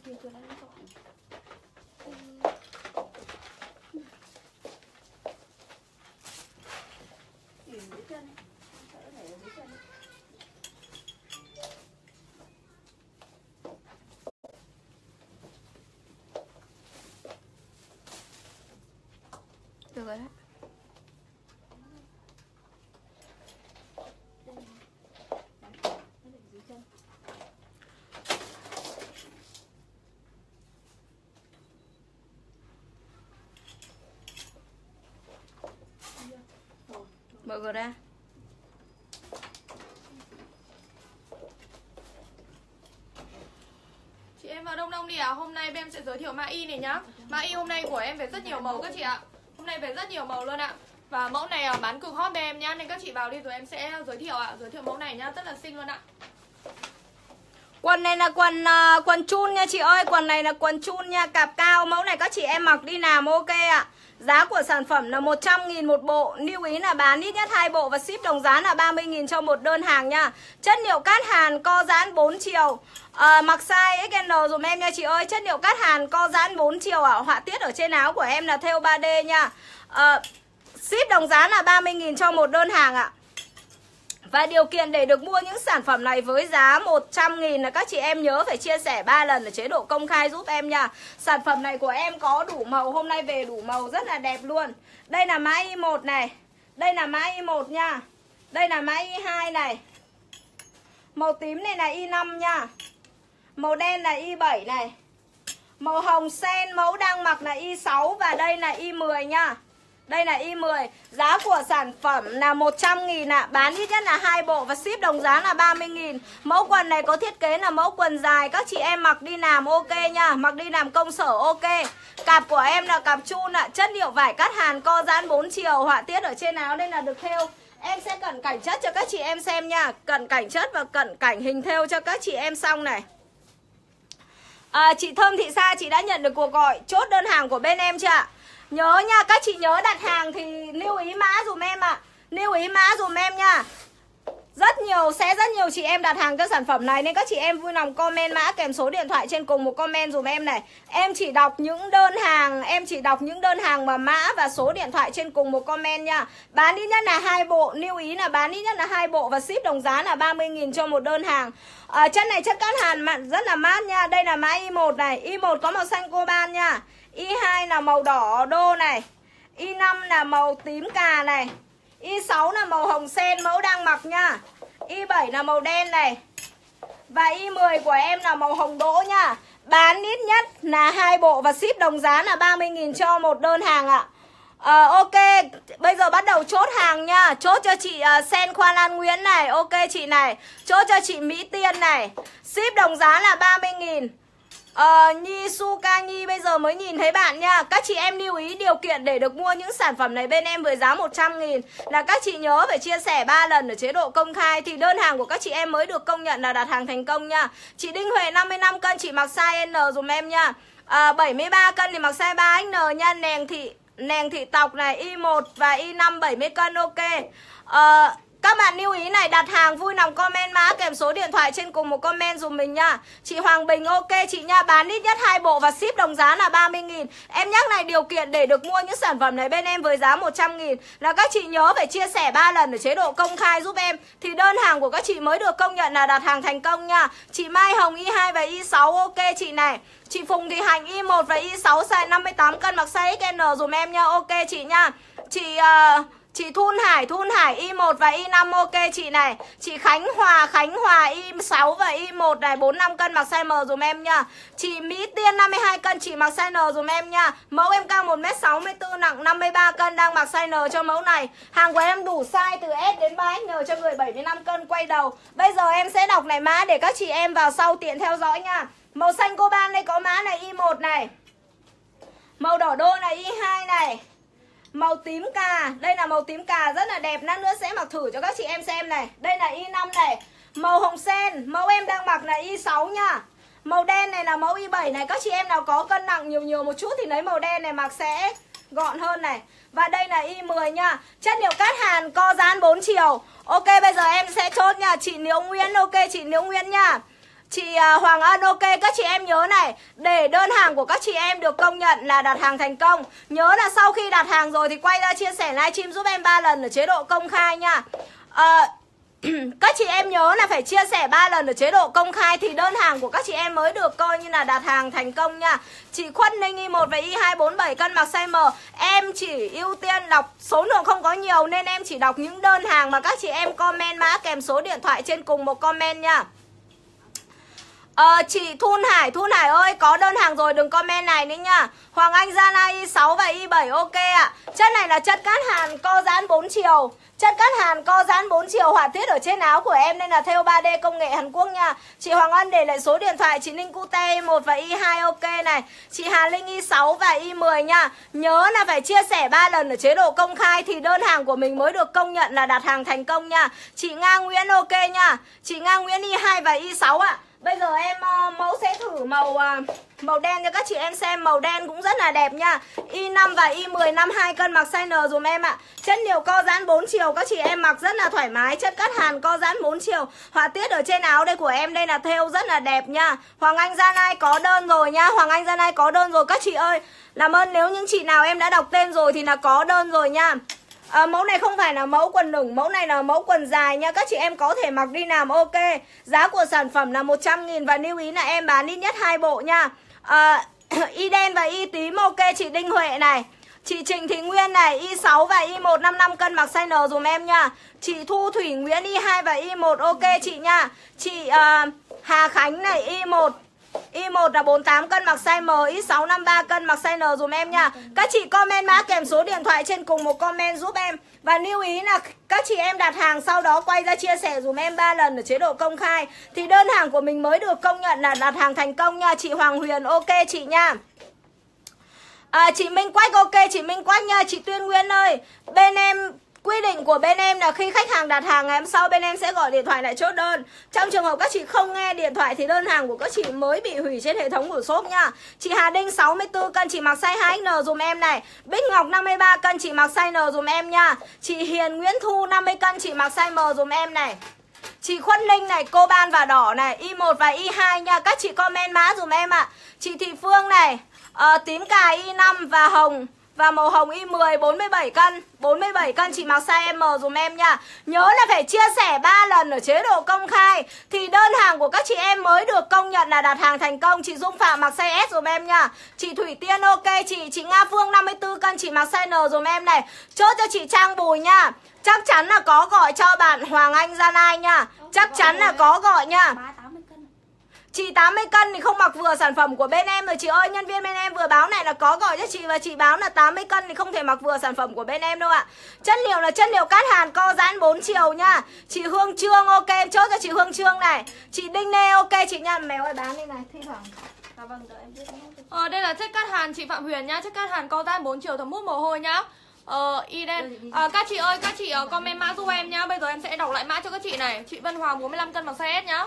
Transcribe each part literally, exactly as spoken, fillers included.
Thì tôi đang chọn để dưới chân ấy. Sợ để ở dưới chân ấy. Được rồi đấy. Mở cửa ra. Chị em vào đông đông đi ạ. À? Hôm nay bên em sẽ giới thiệu mã y này nhá. Mã y hôm nay của em về rất nhiều màu các chị ạ. Hôm nay về rất nhiều màu luôn ạ. Và mẫu này bán cực hot bên em nhá. Nên các chị vào đi rồi em sẽ giới thiệu ạ. Giới thiệu mẫu này nhá, rất là xinh luôn ạ. Quần này là quần uh, quần chun nha chị ơi. Quần này là quần chun nha, cạp cao. Mẫu này các chị em mặc đi làm ok ạ. Giá của sản phẩm là một trăm nghìn một bộ. Lưu ý là bán ít nhất hai bộ và ship đồng giá là ba mươi nghìn cho một đơn hàng nha. Chất liệu cát hàn co giãn bốn chiều. à, Mặc size ích en dùm em nha chị ơi. Chất liệu cát hàn co giãn bốn chiều ạ. à. Họa tiết ở trên áo của em là thêu ba D nha. à, Ship đồng giá là ba mươi nghìn cho một đơn hàng ạ. à. Và điều kiện để được mua những sản phẩm này với giá một trăm nghìn là các chị em nhớ phải chia sẻ ba lần ở chế độ công khai giúp em nha. Sản phẩm này của em có đủ màu, hôm nay về đủ màu rất là đẹp luôn. Đây là mã Y một này. Đây là mã Y một nha. Đây là mã Y hai này. Màu tím này là Y năm nha. Màu đen là Y bảy này. Màu hồng sen mẫu đang mặc là Y sáu. Và đây là Y mười nha. Đây là Y mười. Giá của sản phẩm là một trăm nghìn ạ. à. Bán ít nhất là hai bộ và ship đồng giá là ba mươi nghìn. Mẫu quần này có thiết kế là mẫu quần dài. Các chị em mặc đi làm ok nha. Mặc đi làm công sở ok. Cạp của em là cạp chun ạ. à. Chất liệu vải cát hàn co giãn bốn chiều. Họa tiết ở trên áo đây là được thêu. Em sẽ cận cảnh chất cho các chị em xem nha. Cận cảnh chất và cận cảnh hình thêu cho các chị em xong này. à, Chị Thơm Thị Sa, chị đã nhận được cuộc gọi chốt đơn hàng của bên em chưa ạ? Nhớ nha, các chị nhớ đặt hàng thì lưu ý mã dùm em ạ. à. Lưu ý mã dùm em nha. Rất nhiều, sẽ rất nhiều chị em đặt hàng cho sản phẩm này. Nên các chị em vui lòng comment mã kèm số điện thoại trên cùng một comment dùm em này. Em chỉ đọc những đơn hàng, em chỉ đọc những đơn hàng mà mã và số điện thoại trên cùng một comment nha. Bán ít nhất là hai bộ, lưu ý là bán ít nhất là hai bộ và ship đồng giá là ba mươi nghìn cho một đơn hàng. à, Chất này chất cát hàn mặn rất là mát nha. Đây là mã Y một này. Y một có màu xanh coban nha. Y hai là màu đỏ đô này. Y năm là màu tím cà này. Y sáu là màu hồng sen mẫu đang mặc nha. Y bảy là màu đen này. Và Y mười của em là màu hồng đỗ nha. Bán ít nhất là hai bộ và ship đồng giá là ba mươi nghìn cho một đơn hàng ạ. à, Ok, bây giờ bắt đầu chốt hàng nha. Chốt cho chị uh, Sen Khoa Lan Nguyễn này. Ok chị này. Chốt cho chị Mỹ Tiên này. Ship đồng giá là ba mươi nghìn. Ờ, Nhi Suka Nhi bây giờ mới nhìn thấy bạn nha. Các chị em lưu ý điều kiện để được mua những sản phẩm này bên em với giá một trăm nghìn là các chị nhớ phải chia sẻ ba lần ở chế độ công khai thì đơn hàng của các chị em mới được công nhận là đặt hàng thành công nha. Chị Đinh Huệ năm mươi lăm cân chị mặc size N dùm em nha. à, bảy mươi ba cân thì mặc size ba X N nha. Nèng thị Nèng thị tọc này Y một và Y năm bảy mươi cân ok. Ờ Các bạn lưu ý này, đặt hàng vui lòng comment mã kèm số điện thoại trên cùng một comment dùm mình nha. Chị Hoàng Bình ok chị nha. Bán ít nhất hai bộ và ship đồng giá là ba mươi nghìn. Em nhắc này, điều kiện để được mua những sản phẩm này bên em với giá một trăm nghìn là các chị nhớ phải chia sẻ ba lần ở chế độ công khai giúp em thì đơn hàng của các chị mới được công nhận là đặt hàng thành công nha. Chị Mai Hồng Y hai và Y sáu ok chị này. Chị Phùng Thị Hành Y một và Y sáu size năm mươi tám cân mặc size ích en dùm em nha. Ok chị nha. Chị... Uh... Chị Thun Hải, Thun Hải Y một và Y năm ok chị này. Chị Khánh Hòa, Khánh Hòa Y sáu và Y một này, bốn mươi lăm cân mặc size M dùm em nha. Chị Mỹ Tiên năm mươi hai cân chị mặc size N dùm em nha. Mẫu em cao một mét sáu mươi tư, nặng năm mươi ba cân, đang mặc size N cho mẫu này. Hàng của em đủ size từ S đến ba X N cho người bảy mươi lăm cân quay đầu. Bây giờ em sẽ đọc này mã để các chị em vào sau tiện theo dõi nha. Màu xanh coban đây có mã này Y một này. Màu đỏ đô này Y hai này. Màu tím cà, đây là màu tím cà rất là đẹp, lát nữa sẽ mặc thử cho các chị em xem này. Đây là Y năm này. Màu hồng sen, mẫu em đang mặc là Y sáu nha. Màu đen này là mẫu Y bảy này. Các chị em nào có cân nặng nhiều nhiều một chút thì lấy màu đen này mặc sẽ gọn hơn này. Và đây là Y mười nha. Chất liệu cát hàn co giãn bốn chiều. Ok bây giờ em sẽ chốt nha. Chị Liễu Nguyễn, ok chị Liễu Nguyễn nha. Chị Hoàng Ân ok, các chị em nhớ này, để đơn hàng của các chị em được công nhận là đặt hàng thành công, nhớ là sau khi đặt hàng rồi thì quay ra chia sẻ livestream giúp em ba lần ở chế độ công khai nha. à, Các chị em nhớ là phải chia sẻ ba lần ở chế độ công khai thì đơn hàng của các chị em mới được coi như là đặt hàng thành công nha. Chị Khuất Ninh Y một và Y hai bốn bảy cân mặc size M, em chỉ ưu tiên đọc, số lượng không có nhiều nên em chỉ đọc những đơn hàng mà các chị em comment mã kèm số điện thoại trên cùng một comment nha. Ờ, chị Thun Hải, Thun Hải ơi, có đơn hàng rồi đừng comment này nữa nha. Hoàng Anh Zana Y sáu và Y bảy ok ạ. À. Chất này là chất cát hàn co giãn bốn chiều. Chất cát hàn co giãn bốn chiều, họa tiết ở trên áo của em nên là thêu ba D công nghệ Hàn Quốc nha. Chị Hoàng Ân để lại số điện thoại, chị Ninh Cute Y một và Y hai ok này. Chị Hà Linh Y sáu và Y mười nha. Nhớ là phải chia sẻ ba lần ở chế độ công khai thì đơn hàng của mình mới được công nhận là đặt hàng thành công nha. Chị Nga Nguyễn ok nha. Chị Nga Nguyễn Y hai và Y sáu ạ. À. Bây giờ em uh, mẫu sẽ thử màu uh, màu đen cho các chị em xem. Màu đen cũng rất là đẹp nha. Y năm và Y mười năm hai cân mặc size N dùm em ạ. À. Chất nhiều co giãn bốn chiều, các chị em mặc rất là thoải mái. Chất cát hàn co giãn bốn chiều. Họa tiết ở trên áo đây của em đây là thêu rất là đẹp nha. Hoàng Anh Gia Nai có đơn rồi nha. Hoàng Anh Gia Nai có đơn rồi các chị ơi. Làm ơn nếu những chị nào em đã đọc tên rồi thì là có đơn rồi nha. À, mẫu này không phải là mẫu quần lửng, mẫu này là mẫu quần dài nha. Các chị em có thể mặc đi làm ok. Giá của sản phẩm là một trăm nghìn và lưu ý là em bán ít nhất hai bộ nha. à, Y đen và Y tím ok chị Đinh Huệ này. Chị Trịnh Thị Nguyên này, Y sáu và Y một năm năm cân mặc size N dùm em nha. Chị Thu Thủy Nguyễn Y hai và Y một ok chị nha. Chị uh, Hà Khánh này Y một Y một là bốn mươi tám cân mặc size M, Y sáu năm mươi ba cân mặc size N dùm em nha. Các chị comment mã kèm số điện thoại trên cùng một comment giúp em. Và lưu ý là các chị em đặt hàng sau đó quay ra chia sẻ dùm em ba lần ở chế độ công khai thì đơn hàng của mình mới được công nhận là đặt hàng thành công nha. Chị Hoàng Huyền ok chị nha. À, chị Minh Quách ok chị Minh Quách nha. Chị Tuyên Nguyên ơi, bên em quy định của bên em là khi khách hàng đặt hàng ngày hôm sau bên em sẽ gọi điện thoại lại chốt đơn. Trong trường hợp các chị không nghe điện thoại thì đơn hàng của các chị mới bị hủy trên hệ thống của shop nha. Chị Hà Đinh sáu mươi tư cân chị mặc size hai X N dùm em này. Bích Ngọc năm mươi ba cân chị mặc size N dùm em nha. Chị Hiền Nguyễn Thu năm mươi cân chị mặc size M dùm em này. Chị Khuất Linh này, cô ban và đỏ này, Y một và Y hai nha. Các chị comment mã dùm em ạ. À. Chị Thị Phương này, uh, tím cài Y năm và hồng và màu hồng Y mười bốn mươi bảy cân, bốn mươi bảy cân chị mặc size M dùm em nha. Nhớ là phải chia sẻ ba lần ở chế độ công khai thì đơn hàng của các chị em mới được công nhận là đặt hàng thành công. Chị Dung Phạm mặc size S dùm em nha. Chị Thủy Tiên ok chị. Chị Nga Phương năm mươi tư cân chị mặc size N dùm em này. Chốt cho chị Trang Bùi nha. Chắc chắn là có gọi cho bạn Hoàng Anh Gia Nai nha. Chắc chắn là có gọi nha. Chị tám mươi cân thì không mặc vừa sản phẩm của bên em rồi chị ơi. Nhân viên bên em vừa báo này là có gọi cho chị và chị báo là tám mươi cân thì không thể mặc vừa sản phẩm của bên em đâu ạ. Chất liệu là chất liệu cát hàn co giãn bốn chiều nha. Chị Hương Trương ok, em chốt cho chị Hương Trương này. Chị Đinh Nê ok chị nha. Mèo ơi bán đi này, thi thoảng. À, vâng, đợi em biết. Ờ, đây là chất cát hàn chị Phạm Huyền nhá. Chất cát hàn co giãn bốn chiều thấm hút mồ hôi nhá. Ờ, y đen. À, các chị ơi, các chị uh, comment mã giúp em nhá. Bây giờ em sẽ đọc lại mã cho các chị này. Chị Vân Hoàng bốn mươi lăm cân mặc size S nhá.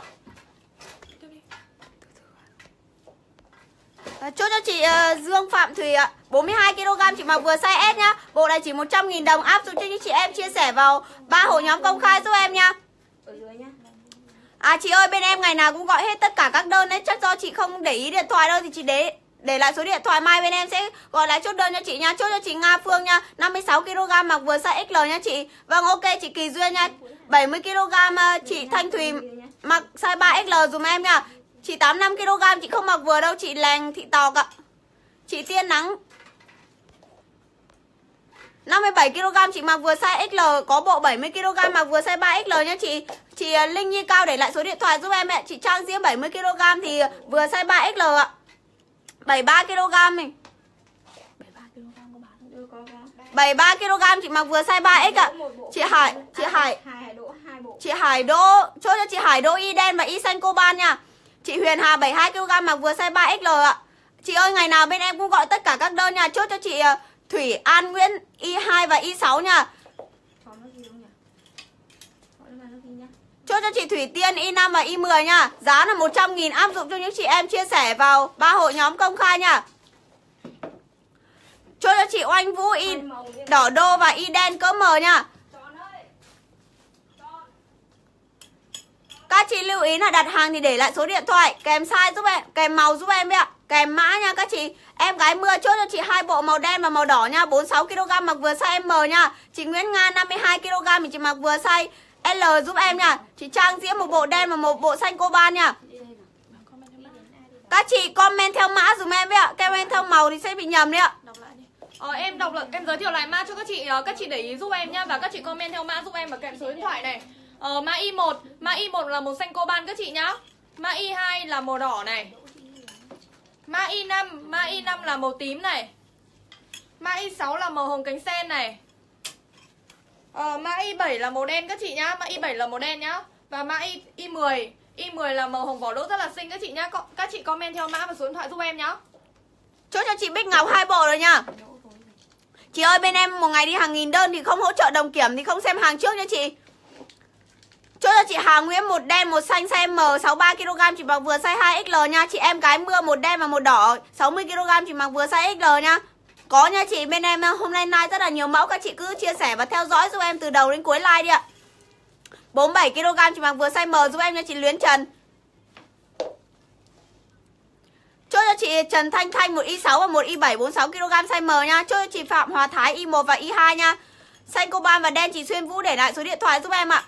À, chốt cho chị uh, Dương Phạm Thùy ạ, bốn mươi hai ki lô gam chị mặc vừa size S nhá. Bộ này chỉ một trăm nghìn đồng, áp dụng cho những chị em chia sẻ vào ba hội nhóm công khai giúp em nha. À chị ơi, bên em ngày nào cũng gọi hết tất cả các đơn đấy, chắc do chị không để ý điện thoại đâu thì chị để để lại số điện thoại, mai bên em sẽ gọi lại chốt đơn cho chị nha. Chốt cho chị Nga Phương nha, năm mươi sáu ki lô gam mặc vừa size X L nha chị. Vâng ok chị Kỳ Duyên nha, bảy mươi ki lô gam chị Thanh Thùy mặc size ba X L dùm em nha. Chị tám mươi lăm ki lô gam chị không mặc vừa đâu, chị Lèng Thị Tọc ạ. Chị Tiên Nắng năm mươi bảy ki lô gam chị mặc vừa size X L, có bộ bảy mươi ki lô gam mặc vừa size ba X L nha chị. Chị Linh Nhi Cao để lại số điện thoại giúp em ạ. Chị Trang Diễm bảy mươi ki lô gam thì vừa size ba X L ạ. bảy mươi ba ki lô gam này. bảy mươi ba ki lô gam chị mặc vừa size ba X ạ. Chị Hải, chị Hải Chị Hải Đô, chốt cho chị Hải Đô Y đen và Y xanh coban nha. Chị Huyền Hà bảy mươi hai ki lô gam mặc vừa size ba X L ạ. Chị ơi, ngày nào bên em cũng gọi tất cả các đơn nha. Chốt cho chị Thủy An Nguyễn Y hai và Y sáu nha. Chốt cho chị Thủy Tiên Y năm và Y mười nha. Giá là một trăm nghìn, áp dụng cho những chị em chia sẻ vào ba hội nhóm công khai nha. Chốt cho chị Oanh Vũ Y đỏ đô và Y đen cỡ M nha. Các chị lưu lưu ý là đặt hàng thì để lại số điện thoại kèm size giúp em, kèm màu giúp em ạ, kèm mã nha các chị. Em gái mưa chốt cho chị hai bộ màu đen và màu đỏ nha, bốn mươi sáu ki lô gam mặc vừa size M nha. Chị Nguyễn Nga năm mươi hai ki lô gam thì chị mặc vừa size L giúp em nha. Chị Trang Diễm một bộ đen và một bộ xanh coban nha. Các chị comment theo mã dùm em ạ, comment theo màu thì sẽ bị nhầm đấy ạ. Ờ, em đọc lại, em giới thiệu lại mã cho các chị, các chị để ý giúp em nhá, và các chị comment theo mã giúp em và kèm số điện thoại này. Ờ, mã Y một, mã Y một là màu xanh coban các chị nhá. Mã Y hai là màu đỏ này. Mã Y năm, mã Y năm là màu tím này. Mã Y sáu là màu hồng cánh sen này. Ờ, mã Y bảy là màu đen các chị nhá, mã Y bảy là màu đen nhá. Và mã Y, Y mười, Y mười là màu hồng vỏ đỗ rất là xinh các chị nhá. Các chị comment theo mã và số điện thoại giúp em nhá. Chốt cho chị Bích Ngọc hai bộ rồi nha. Chị ơi, bên em một ngày đi hàng nghìn đơn thì không hỗ trợ đồng kiểm thì không xem hàng trước nha chị. Chốt cho chị Hà Nguyễn một đen một xanh size M sáu mươi ba ki lô gam chị mặc vừa size hai X L nha. Chị em gái mưa một đen và một đỏ sáu mươi ki lô gam chị mặc vừa size X L nha. Có nha chị, bên em hôm nay live rất là nhiều mẫu, các chị cứ chia sẻ và theo dõi giúp em từ đầu đến cuối live đi ạ. bốn mươi bảy ki lô gam chị mặc vừa size M giúp em nha chị Luyến Trần. Chốt cho chị Trần Thanh Thanh một Y sáu và một Y bảy bốn mươi sáu ki lô gam size M nha. Chốt cho chị Phạm Hòa Thái Y một và Y hai nha. Xanh coban và đen chị Xuyên Vũ để lại số điện thoại giúp em ạ.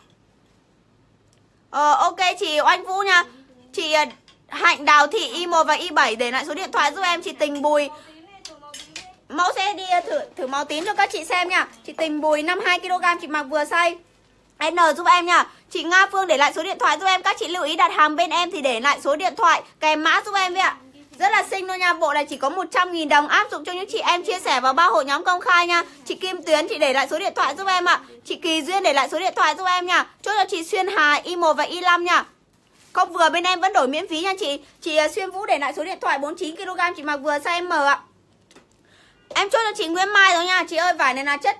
Ờ, ok chị Oanh Vũ nha. Chị Hạnh Đào Thị Y một và Y bảy để lại số điện thoại giúp em. Chị Tình Bùi, mẫu sẽ đi thử thử màu tím cho các chị xem nha. Chị Tình Bùi năm mươi hai ki lô gam chị mặc vừa size N giúp em nha. Chị Nga Phương để lại số điện thoại giúp em. Các chị lưu ý đặt hàng bên em thì để lại số điện thoại kèm mã giúp em vậy ạ. Rất là xinh luôn nha. Bộ này chỉ có một trăm nghìn đồng, áp dụng cho những chị em chia sẻ vào ba hội nhóm công khai nha. Chị Kim Tuyến chị để lại số điện thoại giúp em ạ. Chị Kỳ Duyên để lại số điện thoại giúp em nha. Chốt cho chị Xuyên Hà Y một và Y năm nha. Không vừa bên em vẫn đổi miễn phí nha chị. Chị Xuyên Vũ để lại số điện thoại bốn mươi chín ki lô gam chị mặc vừa size M ạ. Em chốt cho chị Nguyễn Mai rồi nha. Chị ơi, vải này là chất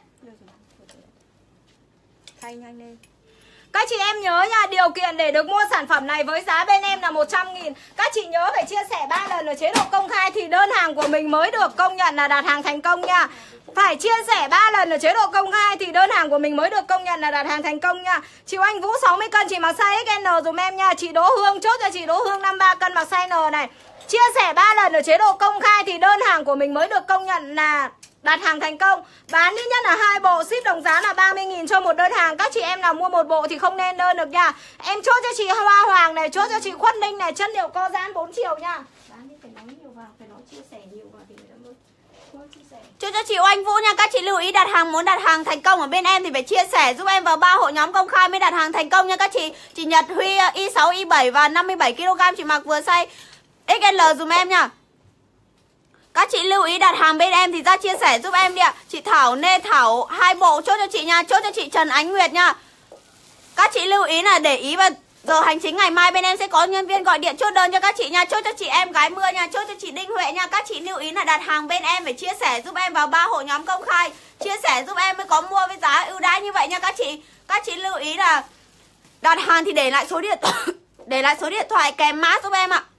thay nhanh lên. Các chị em nhớ nha, điều kiện để được mua sản phẩm này với giá bên em là một trăm nghìn. Các chị nhớ phải chia sẻ ba lần ở chế độ công khai thì đơn hàng của mình mới được công nhận là đặt hàng thành công nha. Phải chia sẻ ba lần ở chế độ công khai thì đơn hàng của mình mới được công nhận là đặt hàng thành công nha. Chị Anh Vũ sáu mươi cân chị mặc size X L dùm em nha. Chị Đỗ Hương chốt cho chị Đỗ Hương năm mươi ba cân mặc size N này. Chia sẻ ba lần ở chế độ công khai thì đơn hàng của mình mới được công nhận là đặt hàng thành công. Bán ít nhất là hai bộ, ship đồng giá là ba mươi nghìn cho một đơn hàng. Các chị em nào mua một bộ thì không nên đơn được nha. Em chốt cho chị Hoa Hoàng này, chốt cho chị Khuất Ninh này, chất liệu co giãn bốn chiều nha. Bán đi phải nói nhiều vào, phải nói chia sẻ nhiều vào thì người ta mới chia sẻ. Chốt cho chị Oanh Vũ nha. Các chị lưu ý đặt hàng, muốn đặt hàng thành công ở bên em thì phải chia sẻ giúp em vào ba hội nhóm công khai mới đặt hàng thành công nha các chị. Chị Nhật Huy Y sáu Y bảy và năm mươi bảy ki lô gam chị mặc vừa size X L dùm em nha. Các chị lưu ý đặt hàng bên em thì ra chia sẻ giúp em đi ạ. Chị Thảo Nê Thảo hai bộ chốt cho chị nha. Chốt cho chị Trần Ánh Nguyệt nha. Các chị lưu ý là để ý vào giờ hành chính ngày mai bên em sẽ có nhân viên gọi điện chốt đơn cho các chị nha. Chốt cho chị Em Gái Mưa nha. Chốt cho chị Đinh Huệ nha. Các chị lưu ý là đặt hàng bên em phải chia sẻ giúp em vào ba hội nhóm công khai. Chia sẻ giúp em mới có mua với giá ưu đãi như vậy nha các chị. Các chị lưu ý là đặt hàng thì để lại số điện thoại để lại số điện thoại kèm mã giúp em ạ.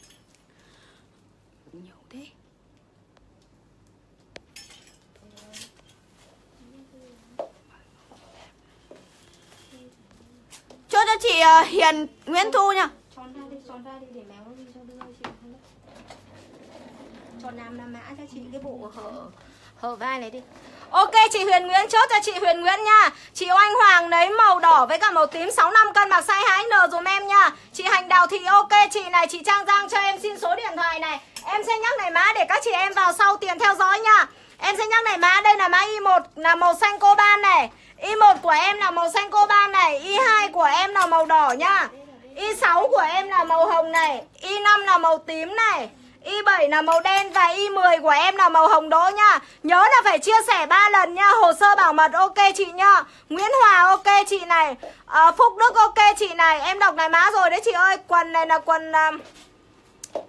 Chốt cho chị uh, Hiền Nguyễn Thu nha. Tròn ra đi, tròn ra đi để méo nó đi cho đưa chị. Tròn nam nam mã cho chị cái bộ hở hở vai này đi. Ok chị Huyền Nguyễn, chốt cho chị Huyền Nguyễn nha. Chị Oanh Hoàng lấy màu đỏ với cả màu tím sáu mươi lăm cân mặc size hai N dùm em nha. Chị Hành Đào thì ok chị này. Chị Trang Giang cho em xin số điện thoại này. Em sẽ nhắc này mã để các chị em vào sau tiền theo dõi nha. Em sẽ nhắc này mã, đây là mã Y một là màu xanh coban này. Y một của em là màu xanh coban này. Y hai của em là màu đỏ nha. Y sáu của em là màu hồng này. Y năm là màu tím này. Y bảy là màu đen và Y mười của em là màu hồng đỗ nha. Nhớ là phải chia sẻ ba lần nha. Hồ sơ bảo mật ok chị nha. Nguyễn Hòa ok chị này. à, Phúc Đức ok chị này. Em đọc này mã rồi đấy chị ơi. Quần này là quần uh,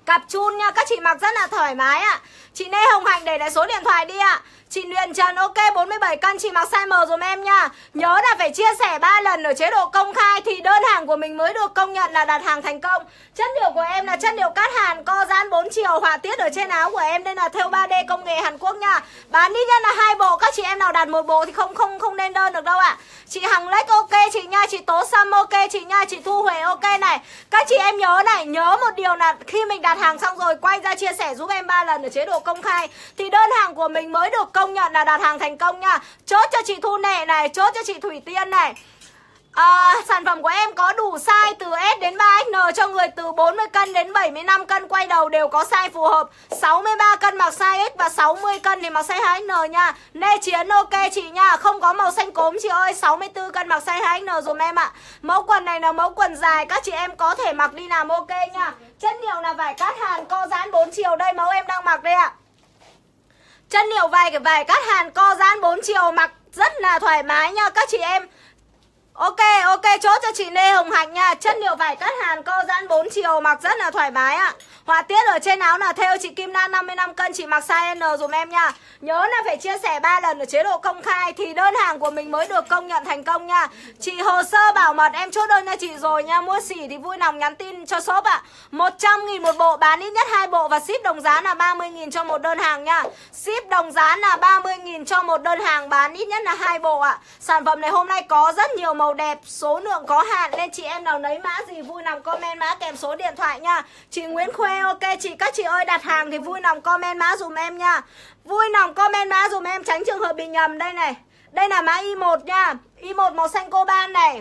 Cặp chun nha, các chị mặc rất là thoải mái ạ. Chị Lê Hồng Hạnh để lại số điện thoại đi ạ. Chị Luyện Trần ok bốn mươi bảy cân, chị mặc size M dùm em nha. Nhớ là phải chia sẻ ba lần ở chế độ công khai thì đơn hàng của mình mới được công nhận là đặt hàng thành công. Chất liệu của em là chất liệu cát hàn, co giãn bốn chiều, họa tiết ở trên áo của em đây là thêu ba D công nghệ Hàn Quốc nha. Bán ít nhất là hai bộ, các chị em nào đặt một bộ thì không không không nên đơn được đâu ạ. Chị Hằng Lách ok chị nha, chị Tố Sâm ok chị nha, chị Thu Huệ ok này. Các chị em nhớ này, nhớ một điều là khi mình đặt hàng xong rồi quay ra chia sẻ giúp em ba lần ở chế độ công khai thì đơn hàng của mình mới được công nhận là đặt hàng thành công nha. Chốt cho chị Thu Nệ này, chốt cho chị Thủy Tiên này. À, sản phẩm của em có đủ size từ S đến ba X L cho người từ bốn mươi cân đến bảy mươi lăm cân quay đầu đều có size phù hợp. Sáu mươi ba cân mặc size X và sáu mươi cân thì mặc size hai X L nha. Lê Chiến ok chị nha, không có màu xanh cốm chị ơi, sáu mươi tư cân mặc size hai X L dùm em ạ. Mẫu quần này là mẫu quần dài, các chị em có thể mặc đi làm ok nha. Chất liệu là vải cát hàn co giãn bốn chiều, đây mẫu em đang mặc đây ạ. Chất liệu vải cái vải cát hàn co giãn bốn chiều mặc rất là thoải mái nha các chị em. Ok, ok, chốt cho chị Lê Hồng Hạnh nha. Chất liệu vải cát hàn co giãn bốn chiều mặc rất là thoải mái ạ. Họa tiết ở trên áo là theo chị Kim Lan năm mươi lăm cân, chị mặc size N dùm em nha. Nhớ là phải chia sẻ ba lần ở chế độ công khai thì đơn hàng của mình mới được công nhận thành công nha. Chị hồ sơ bảo mật em chốt đơn cho chị rồi nha. Mua xỉ thì vui lòng nhắn tin cho shop ạ. một trăm nghìn một bộ, bán ít nhất hai bộ và ship đồng giá là ba mươi nghìn cho một đơn hàng nha. Ship đồng giá là ba mươi nghìn cho một đơn hàng, bán ít nhất là hai bộ ạ. Sản phẩm này hôm nay có rất nhiều màu đẹp, số lượng có hạn nên chị em nào lấy mã gì vui lòng comment mã kèm số điện thoại nha. Chị Nguyễn Khuê ok chị, các chị ơi đặt hàng thì vui lòng comment mã dùm em nha. Vui lòng comment mã dùm em tránh trường hợp bị nhầm. Đây này, đây là mã Y một nha, Y một màu xanh coban này.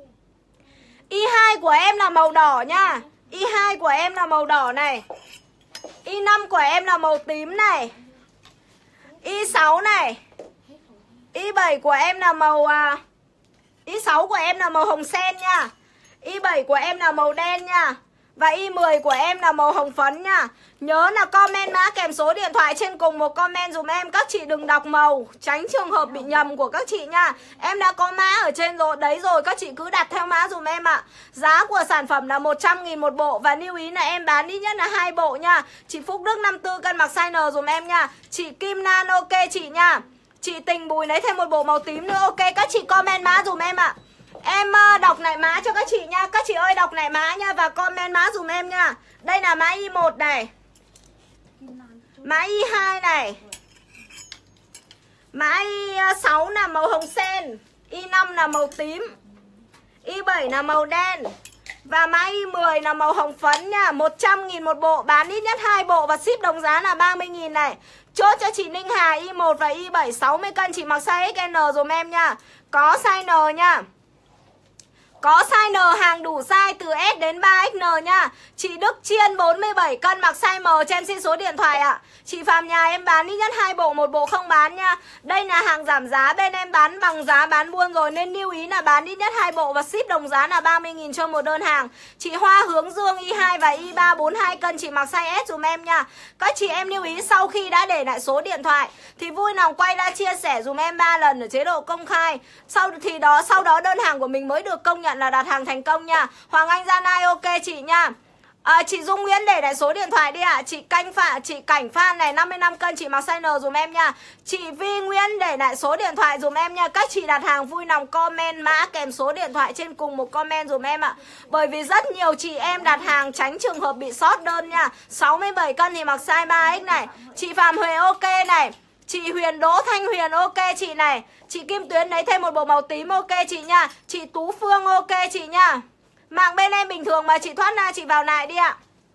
Y hai của em là màu đỏ nha, Y hai của em là màu đỏ này. Y năm của em là màu tím này. Y sáu này. Y bảy của em là màu à, Y sáu của em là màu hồng sen nha. Y bảy của em là màu đen nha. Và Y mười của em là màu hồng phấn nha. Nhớ là comment mã kèm số điện thoại trên cùng một comment dùm em. Các chị đừng đọc màu, tránh trường hợp bị nhầm của các chị nha. Em đã có mã ở trên rồi, đấy rồi, các chị cứ đặt theo mã dùm em ạ. Giá của sản phẩm là một trăm nghìn một bộ. Và lưu ý là em bán ít nhất là hai bộ nha. Chị Phúc Đức năm mươi tư cân mặc size N dùm em nha. Chị Kim Lan ok chị nha. Chị Tình Bùi lấy thêm một bộ màu tím nữa ok. Các chị comment mã dùm em ạ. Em đọc lại mã cho các chị nha. Các chị ơi đọc lại mã nha và comment mã dùm em nha. Đây là mã Y một này, mã Y hai này, mã Y sáu là màu hồng sen, Y năm là màu tím, Y bảy là màu đen và mã Y mười là màu hồng phấn nha. Một trăm nghìn một bộ, bán ít nhất hai bộ và ship đồng giá là ba mươi nghìn này. Chốt cho chị Ninh Hà Y một và Y bảy sáu mươi cân, chị mặc size ích en dùm em nha. Có size N nha. Có size N, hàng đủ size từ S đến ba X L nha. Chị Đức Chiên bốn mươi bảy cân mặc size M cho em xin số điện thoại ạ. Chị Phạm Nhà em bán ít nhất hai bộ, một bộ không bán nha. Đây là hàng giảm giá, bên em bán bằng giá bán buôn rồi nên lưu ý là bán ít nhất hai bộ và ship đồng giá là ba mươi nghìn cho một đơn hàng. Chị Hoa Hướng Dương Y hai và Y ba bốn mươi hai cân, chị mặc size S dùm em nha. Các chị em lưu ý sau khi đã để lại số điện thoại thì vui lòng quay ra chia sẻ dùm em ba lần ở chế độ công khai. Sau thì đó sau đó đơn hàng của mình mới được công nhận là đặt hàng thành công nha. Hoàng Anh Gia Nai ok chị nha. À, chị Dung Nguyễn để lại số điện thoại đi ạ. À. Chị Canh Phạm, chị Cảnh Phan này năm mươi lăm cân, chị mặc size N dùm em nha. Chị Vi Nguyễn để lại số điện thoại dùm em nha. Các chị đặt hàng vui lòng comment mã kèm số điện thoại trên cùng một comment dùm em ạ. À. Bởi vì rất nhiều chị em đặt hàng tránh trường hợp bị sót đơn nha. sáu mươi bảy cân thì mặc size ba X này. Chị Phạm Huệ ok này. Chị Huyền Đỗ Thanh Huyền ok chị này. Chị Kim Tuyến lấy thêm một bộ màu tím ok chị nha. Chị Tú Phương ok chị nha. Mạng bên em bình thường mà chị thoát ra chị vào lại đi ạ.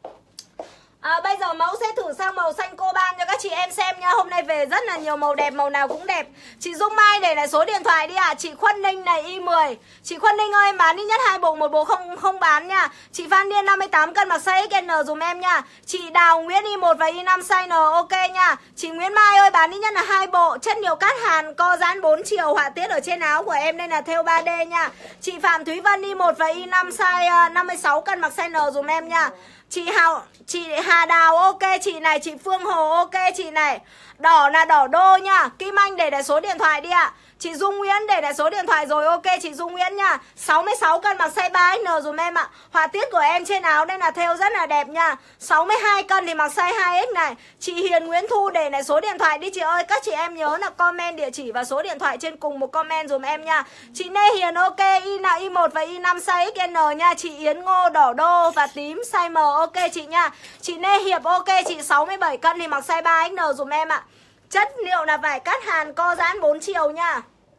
À, bây giờ mẫu sẽ thử sang màu xanh coban cho các chị em xem nha. Hôm nay về rất là nhiều màu đẹp, màu nào cũng đẹp. Chị Dung Mai để lại số điện thoại đi ạ. À. Chị Khuân Ninh này Y mười. Chị Khuân Ninh ơi bán ít nhất hai bộ, một bộ không không bán nha. Chị Phan Điên năm mươi tám cân mặc size ích en dùm em nha. Chị Đào Nguyễn Y một và Y năm size N ok nha. Chị Nguyễn Mai ơi bán ít nhất là hai bộ. Chất liệu cát hàn co giãn bốn chiều, họa tiết ở trên áo của em đây là thêu ba D nha. Chị Phạm Thúy Vân Y một và Y năm size năm mươi sáu cân mặc size N dùm em nha. Chị Hào, chị Hà Đào ok chị này, chị Phương Hồ ok chị này. Đỏ là đỏ đô nha. Kim Anh để lại số điện thoại đi ạ. À. Chị Dung Nguyễn để lại số điện thoại rồi. Ok chị Dung Nguyễn nha. sáu mươi sáu cân mặc size ba ích en dùm em ạ. Họa tiết của em trên áo đây là thêu rất là đẹp nha. sáu mươi hai cân thì mặc size hai ích này. Chị Hiền Nguyễn Thu để lại số điện thoại đi chị ơi. Các chị em nhớ là comment địa chỉ và số điện thoại trên cùng một comment dùm em nha. Chị Lê Hiền ok, Y là Y một và Y năm size ích en nha. Chị Yến Ngô đỏ đô và tím size M ok chị nha. Chị Lê Hiệp ok, chị sáu mươi bảy cân thì mặc size ba ích en dùm em ạ. Chất liệu là vải cắt hàn co giãn bốn chiều nha.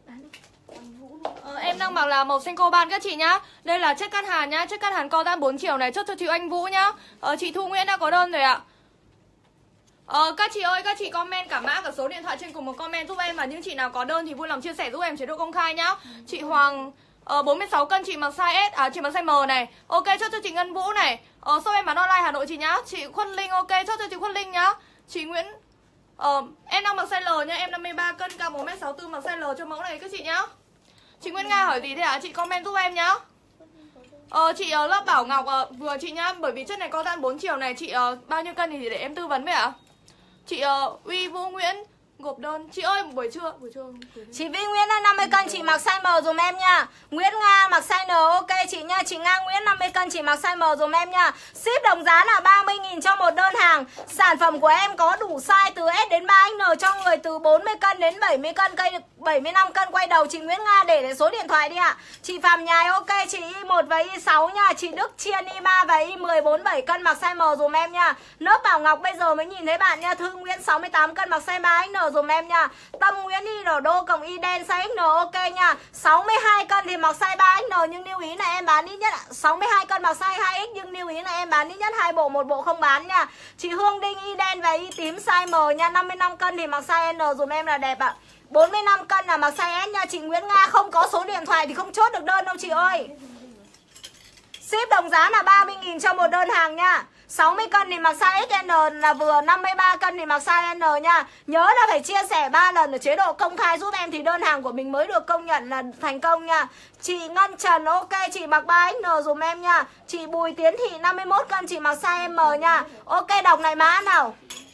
Ờ, em đang mặc là màu xanh coban các chị nhá. Đây là chất cắt hàn nhá, chất cắt hàn co giãn bốn chiều này, chốt cho chị Anh Vũ nhá. Ờ, chị Thu Nguyễn đã có đơn rồi ạ. Ờ, các chị ơi, các chị comment cả mã cả số điện thoại trên cùng một comment giúp em. Và những chị nào có đơn thì vui lòng chia sẻ giúp em chế độ công khai nhá. Chị Hoàng ờ, bốn mươi sáu cân chị mặc size S, à chị mặc size M này. Ok, chốt cho chị Ngân Vũ này. Ờ, shop em bán online Hà Nội chị nhá. Chị Khuất Linh ok, chốt cho chị Khuất Linh nhá. Chị Nguyễn Ờ, em đang mặc size L nha, em năm mươi ba cân, cao một mét sáu mươi tư, mặc size L cho mẫu này các chị nhá. Chị Nguyễn Nga hỏi gì thế ạ? Chị comment giúp em nhá. Ờ, chị uh, lớp Bảo Ngọc uh, vừa chị nhá, bởi vì chất này có giãn bốn chiều này, chị uh, bao nhiêu cân thì để em tư vấn với ạ. Chị uh, Uy Vũ Nguyễn gộp đơn. Chị ơi buổi trưa, buổi trưa. Chị Vi Nguyễn là năm mươi cân chị mặc size M dùm em nha. Nguyễn Nga mặc size N ok chị nha. Chị Nga Nguyễn năm mươi cân chị mặc size M dùm em nha. Ship đồng giá là ba mươi nghìn cho một đơn hàng. Sản phẩm của em có đủ size từ S đến ba ích en cho người từ bốn mươi cân đến bảy mươi cân, cây bảy mươi lăm cân quay đầu. Chị Nguyễn Nga để lại số điện thoại đi ạ. Chị Phạm Nhài ok, chị Y một và Y sáu nha. Chị Đức Chiên Y ba và Y mười bốn bảy cân mặc size M dùm em nha. Lớp Bảo Ngọc bây giờ mới nhìn thấy bạn nha. Thư Nguyễn sáu mươi tám cân mặc size ba ích en dùm em nha. Tâm Nguyễn Y đỏ đô cộng Y đen size ích en ok nha. sáu mươi hai cân thì mặc size ba ích en nhưng lưu ý là em bán ít nhất sáu mươi hai cân mặc size hai ích nhưng lưu ý là em bán ít nhất hai bộ, một bộ không bán nha. Chị Hương Đinh Y đen và Y tím size M nha. năm mươi lăm cân thì mặc size N dùm em là đẹp ạ. bốn mươi lăm cân là mặc size S nha. Chị Nguyễn Nga không có số điện thoại thì không chốt được đơn đâu chị ơi. Ship đồng giá là ba mươi nghìn cho một đơn hàng nha. sáu mươi cân thì mặc size ích en là vừa, năm mươi ba cân thì mặc size N nha. Nhớ là phải chia sẻ ba lần ở chế độ công khai giúp em thì đơn hàng của mình mới được công nhận là thành công nha. Chị Ngân Trần ok, chị mặc ba ích en dùm em nha. Chị Bùi Tiến Thị năm mươi mốt cân chị mặc size M nha. Ok, đọc này mã nào.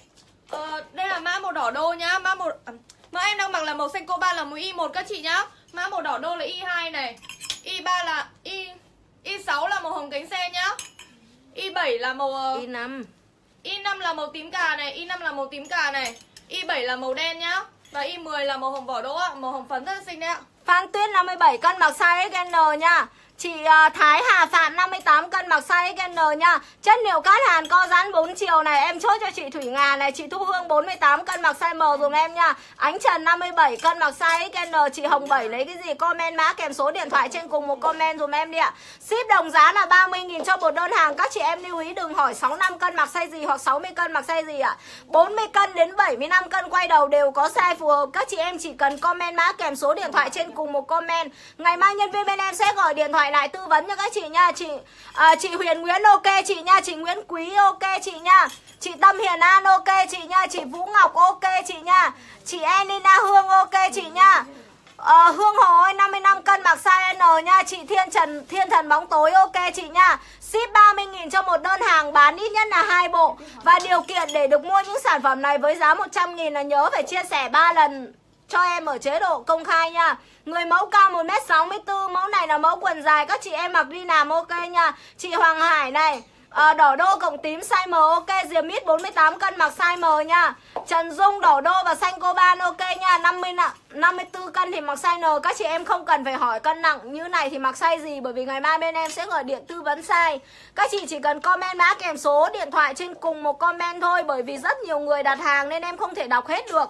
Ờ, đây là mã màu đỏ đô nhá. Mã màu mã em đang mặc là màu xanh coban là màu Y một các chị nhá. Mã màu đỏ đô là Y hai này. Y ba là Y Y sáu là màu hồng cánh sen nhá. Y bảy là màu Y năm. Y năm là màu tím cà này, Y năm là màu tím cà này. Y bảy là màu đen nhá. Và Y mười là màu hồng vỏ đỗ ạ, màu hồng phấn rất là xinh đấy ạ. Phan Tuyết năm mươi bảy cân mặc size ích en nha. Chị uh, Thái Hà Phạm năm mươi tám cân mặc size ích en nha. Chất liệu cát hàn co giãn bốn chiều này. Em chốt cho chị Thủy Ngà này. Chị Thu Hương bốn mươi tám cân mặc size M dùm em nha. Ánh Trần năm mươi bảy cân mặc size ích en. Chị Hồng bảy lấy cái gì comment mã kèm số điện thoại trên cùng một comment dùm em đi ạ. Ship đồng giá là ba mươi nghìn cho một đơn hàng. Các chị em lưu ý đừng hỏi sáu mươi lăm cân mặc size gì hoặc sáu mươi cân mặc size gì ạ. bốn mươi cân đến bảy mươi lăm cân quay đầu đều có size phù hợp. Các chị em chỉ cần comment mã kèm số điện thoại trên cùng một comment. Ngày mai nhân viên bên em sẽ gọi điện thoại lại tư vấn cho các chị nha. Chị à, chị Huyền Nguyễn ok chị nha. Chị Nguyễn Quý ok chị nha. Chị Tâm Hiền An ok chị nha. Chị Vũ Ngọc ok chị nha. Chị Elina Hương ok chị nha. à, Hương Hồ ơi năm mươi lăm cân mặc size N nha. Chị Thiên Trần Thiên Thần Bóng Tối ok chị nha. Ship ba mươi nghìn cho một đơn hàng, bán ít nhất là hai bộ. Và điều kiện để được mua những sản phẩm này với giá một trăm nghìn là nhớ phải chia sẻ ba lần cho em ở chế độ công khai nha. Người mẫu cao một mét sáu mươi tư, mẫu này là mẫu quần dài, các chị em mặc đi làm ok nha. Chị Hoàng Hải này, à, đỏ đô cộng tím size M ok. Diệp Mít bốn mươi tám cân mặc size M nha. Trần Dung đỏ đô và xanh coban ok nha. năm mươi nặng, năm mươi tư cân thì mặc size N. Các chị em không cần phải hỏi cân nặng như này thì mặc size gì, bởi vì ngày mai bên em sẽ gọi điện tư vấn size. Các chị chỉ cần comment mã kèm số điện thoại trên cùng một comment thôi, bởi vì rất nhiều người đặt hàng nên em không thể đọc hết được.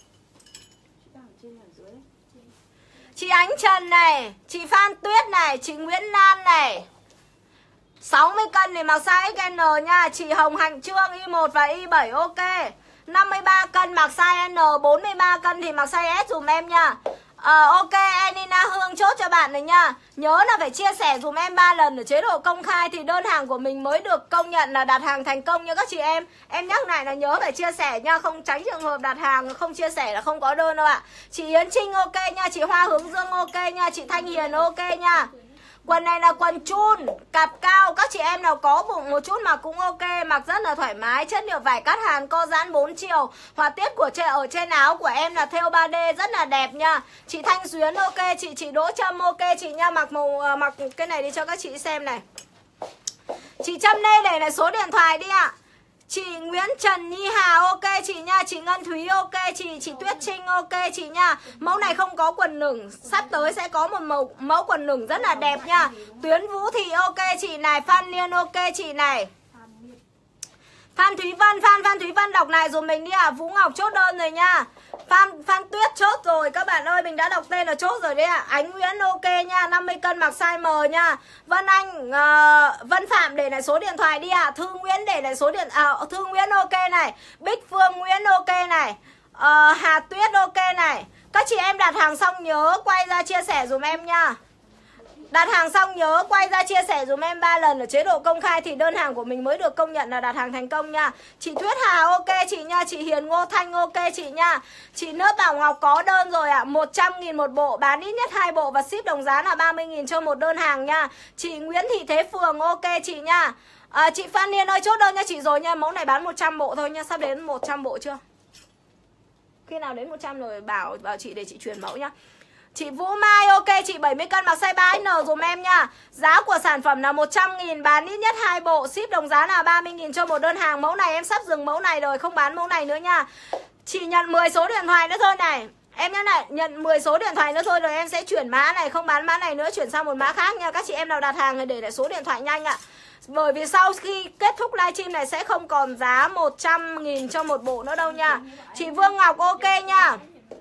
Chị Ánh Trần này, chị Phan Tuyết này, chị Nguyễn Lan này, sáu mươi cân thì mặc size ích en nha. Chị Hồng Hạnh Trương Y một và Y bảy ok. năm mươi ba cân mặc size N, bốn mươi ba cân thì mặc size S dùm em nha. à, Ok, Enina Hương chốt cho bạn này nha. Nhớ là phải chia sẻ dùm em ba lần ở chế độ công khai thì đơn hàng của mình mới được công nhận là đặt hàng thành công nha các chị em. Em nhắc lại là nhớ phải chia sẻ nha, không tránh trường hợp đặt hàng không chia sẻ là không có đơn đâu ạ. Chị Yến Trinh ok nha. Chị Hoa Hướng Dương ok nha. Chị Thanh Hiền ok nha. Quần này là quần chun, cạp cao. Các chị em nào có bụng một chút mặc cũng ok, mặc rất là thoải mái. Chất liệu vải cắt hàn, co giãn bốn chiều. Họa tiết của trẻ ở trên áo của em là thêu ba D rất là đẹp nha. Chị Thanh Xuyến ok, chị chị Đỗ Trâm ok chị nha. Mặc màu mặc cái này đi cho các chị xem này. Chị Trâm đây để này số điện thoại đi ạ. À. Chị Nguyễn Trần Nhi Hà ok chị nha. Chị Ngân Thúy ok chị. Chị Tuyết Trinh ok chị nha. Mẫu này không có quần nửng. Sắp tới sẽ có một mẫu, mẫu quần nửng rất là đẹp nha. Tuyến Vũ Thị ok chị này. Phan Liên ok chị này. Phan Thúy Vân, Phan Phan Thúy Vân đọc lại dùm mình đi ạ. À. Vũ Ngọc chốt đơn rồi nha. Phan Phan Tuyết chốt rồi. Các bạn ơi, mình đã đọc tên là chốt rồi đấy ạ. À. Ánh Nguyễn ok nha, năm mươi cân mặc size M nha. Vân Anh, uh, Vân Phạm để lại số điện thoại đi ạ. À. Thư Nguyễn để lại số điện à, Thư Nguyễn ok này. Bích Phương Nguyễn ok này. uh, Hà Tuyết ok này. Các chị em đặt hàng xong nhớ quay ra chia sẻ dùm em nha. Đặt hàng xong nhớ quay ra chia sẻ dùm em ba lần ở chế độ công khai thì đơn hàng của mình mới được công nhận là đặt hàng thành công nha. Chị Thuyết Hà ok chị nha. Chị Hiền Ngô Thanh ok chị nha. Chị Nớp Bảo Ngọc có đơn rồi ạ. À. một trăm nghìn một bộ, bán ít nhất hai bộ và ship đồng giá là ba mươi nghìn cho một đơn hàng nha. Chị Nguyễn Thị Thế Phường ok chị nha. à, Chị Phan Liên ơi chốt đơn nha chị rồi nha. Mẫu này bán một trăm bộ thôi nha. Sắp đến một trăm bộ chưa? Khi nào đến một trăm rồi bảo, bảo chị để chị chuyển mẫu nhá. Chị Vũ Mai ok chị bảy mươi cân mặc size ba X L dùm em nha. Giá của sản phẩm là một trăm nghìn, bán ít nhất hai bộ, ship đồng giá là ba mươi nghìn cho một đơn hàng. Mẫu này em sắp dừng mẫu này rồi, không bán mẫu này nữa nha. Chị nhận mười số điện thoại nữa thôi này. Em nhớ này, nhận mười số điện thoại nữa thôi rồi em sẽ chuyển mã này, không bán mã này nữa, chuyển sang một mã khác nha. Các chị em nào đặt hàng thì để lại số điện thoại nhanh ạ. Bởi vì sau khi kết thúc livestream này sẽ không còn giá một trăm nghìn cho một bộ nữa đâu nha. Chị Vương Ngọc ok nha.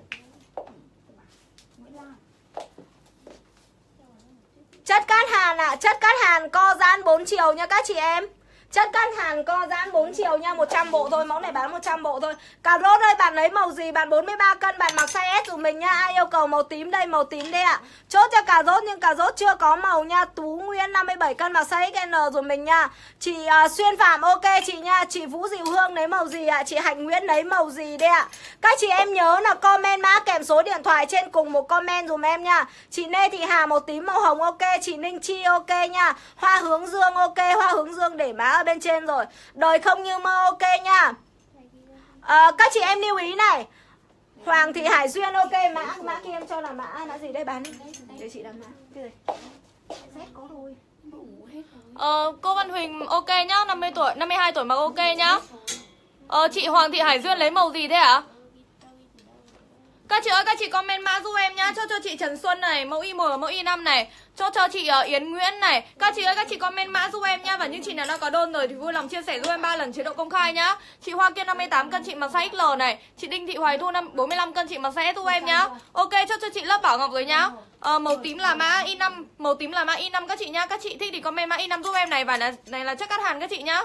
Chất cát hàn ạ, à, chất cát hàn co giãn bốn chiều nha các chị em. Chất cát hàn co giãn bốn chiều nha, một trăm bộ thôi, mẫu này bán một trăm bộ thôi. Cà rốt ơi, bạn lấy màu gì? Bạn bốn mươi ba cân, bạn mặc size S của mình nha. Ai yêu cầu màu tím đây, màu tím đây ạ. À. Chốt cho cà rốt nhưng cà rốt chưa có màu nha. Tú Nguyên năm mươi bảy cân mặc size ích en của mình nha. Chị uh, Xuyên Phạm ok chị nha. Chị Vũ Diệu Hương lấy màu gì ạ? À? Chị Hạnh Nguyễn lấy màu gì đây ạ? À? Các chị em nhớ là comment mã kèm số điện thoại trên cùng một comment dùm em nha. Chị Lê Thị Hà màu tím màu hồng ok. Chị Ninh Chi ok nha. Hoa Hướng Dương ok. Hoa Hướng Dương để mã ở bên trên rồi. Đời Không Như Mơ ok nha. à, Các chị em lưu ý này. Hoàng Thị Hải Duyên ok. Mã mã kia em cho là mã mã gì đây bán đi. Để chị làm mã. Cái gì? Z có thôi. Ờ, cô Văn Huỳnh ok nhá, năm mươi tuổi, năm mươi hai tuổi mặc ok nhá. Ờ, chị Hoàng Thị Hải Duyên lấy màu gì thế ạ? Các chị ơi, các chị comment mã giúp em nhá. Cho cho chị Trần Xuân này, mẫu Y một và mẫu Y năm này. Cho cho chị uh, Yến Nguyễn này. Các chị ơi, các chị comment mã giúp em nhá. Và những chị nào đã có đơn rồi thì vui lòng chia sẻ giúp em ba lần chế độ công khai nhá. Chị Hoa Kiên năm mươi tám cân chị mặc size ích L này. Chị Đinh Thị Hoài Thu bốn mươi lăm cân chị mặc size S giúp em nhá. Ok, cho cho chị Lớp Bảo Ngọc rồi nhá. uh, Màu tím là mã Y năm. Màu tím là mã Y năm các chị nhá. Các chị thích thì comment mã Y năm giúp em này. Và là, này là chất cát hàn các chị nhá.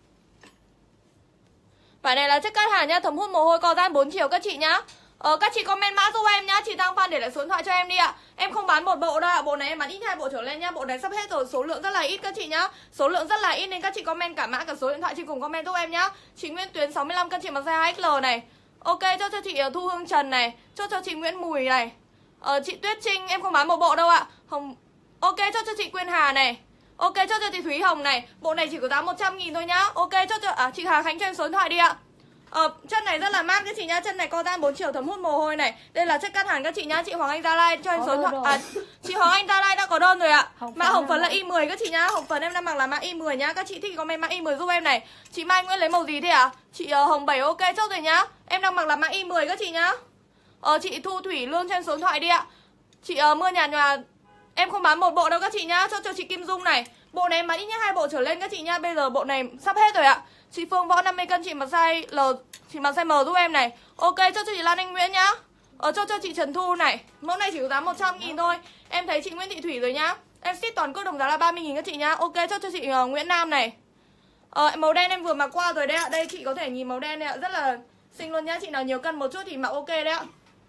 Vải này là chất cát hàn nhá, thấm hút mồ hôi, co giãn bốn chiều các chị nhá. Ờ, các chị comment mã giúp em nhá. Chị Tăng Phan để lại số điện thoại cho em đi ạ. Em không bán một bộ đâu ạ. Bộ này em bán ít hai bộ trở lên nhá. Bộ này sắp hết rồi, số lượng rất là ít các chị nhá. Số lượng rất là ít nên các chị comment cả mã cả số điện thoại chị cùng comment giúp em nhá. Chị Nguyễn Tuyến sáu mươi lăm cân chị mặc size hai ích L này. Ok, cho cho chị Thu Hương Trần này. Cho cho chị Nguyễn Mùi này. Ờ, chị Tuyết Trinh em không bán một bộ đâu ạ. Hồng. Ok, cho cho chị Quyên Hà này. Ok, cho cho chị Thúy Hồng này. Bộ này chỉ có giá một trăm nghìn thôi nhá. Ok, cho cho à, chị Hà Khánh cho em số điện thoại đi ạ. Ờ, chân này rất là mát các chị nhá, chân này co giãn bốn chiều thấm hút mồ hôi này. Đây là chất cát hàn các chị nhá. Chị Hoàng Anh Gia Lai cho em số điện thoại. À, chị Hoàng Anh Gia Lai đã có đơn rồi ạ. Mã hồng phấn là Y mười các chị nhá. Hồng phấn em đang mặc là mã Y mười nhá. Các chị thích comment mã Y mười giúp em này. Chị Mai Nguyễn lấy màu gì thế ạ? À? Chị uh, Hồng bảy ok chốt rồi nhá. Em đang mặc là mã Y mười các chị nhá. Ờ, chị Thu Thủy Lương cho em số điện thoại đi ạ. Chị uh, Mưa Nhàn Nhòa em không bán một bộ đâu các chị nhá. Cho cho chị Kim Dung này. Bộ này em bán ít nhất hai bộ trở lên các chị nhá. Bây giờ bộ này sắp hết rồi ạ. Chị Phương Võ năm mươi cân chị mặc size L, chị mặc size M giúp em này. Ok, cho cho chị Lan Anh Nguyễn nhá. Ờ, cho cho chị Trần Thu này. Mẫu này chỉ có giá một trăm nghìn thôi. Em thấy chị Nguyễn Thị Thủy rồi nhá. Em ship toàn quốc đồng giá là ba mươi nghìn các chị nhá. Ok, cho cho chị uh, Nguyễn Nam này. Ờ, màu đen em vừa mặc qua rồi đấy ạ. Đây chị có thể nhìn màu đen này ạ, rất là xinh luôn nhá. Chị nào nhiều cân một chút thì mặc ok đấy ạ.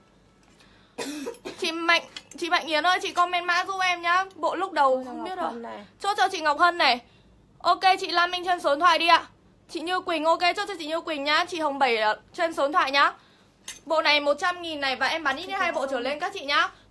Chị Mạnh, chị Mạnh Yến ơi, chị comment mã giúp em nhá. Bộ lúc đầu không biết rồi. Chốt cho chị Ngọc Hân này. Ok, chị Lan Minh cho em số điện thoại đi ạ. Chị Như Quỳnh ok, chốt cho chị Như Quỳnh nhá. Chị Hồng Bảy cho em số điện thoại nhá. Bộ này một trăm nghìn này và em bán ít nhất hai bộ trở lên các chị nhá.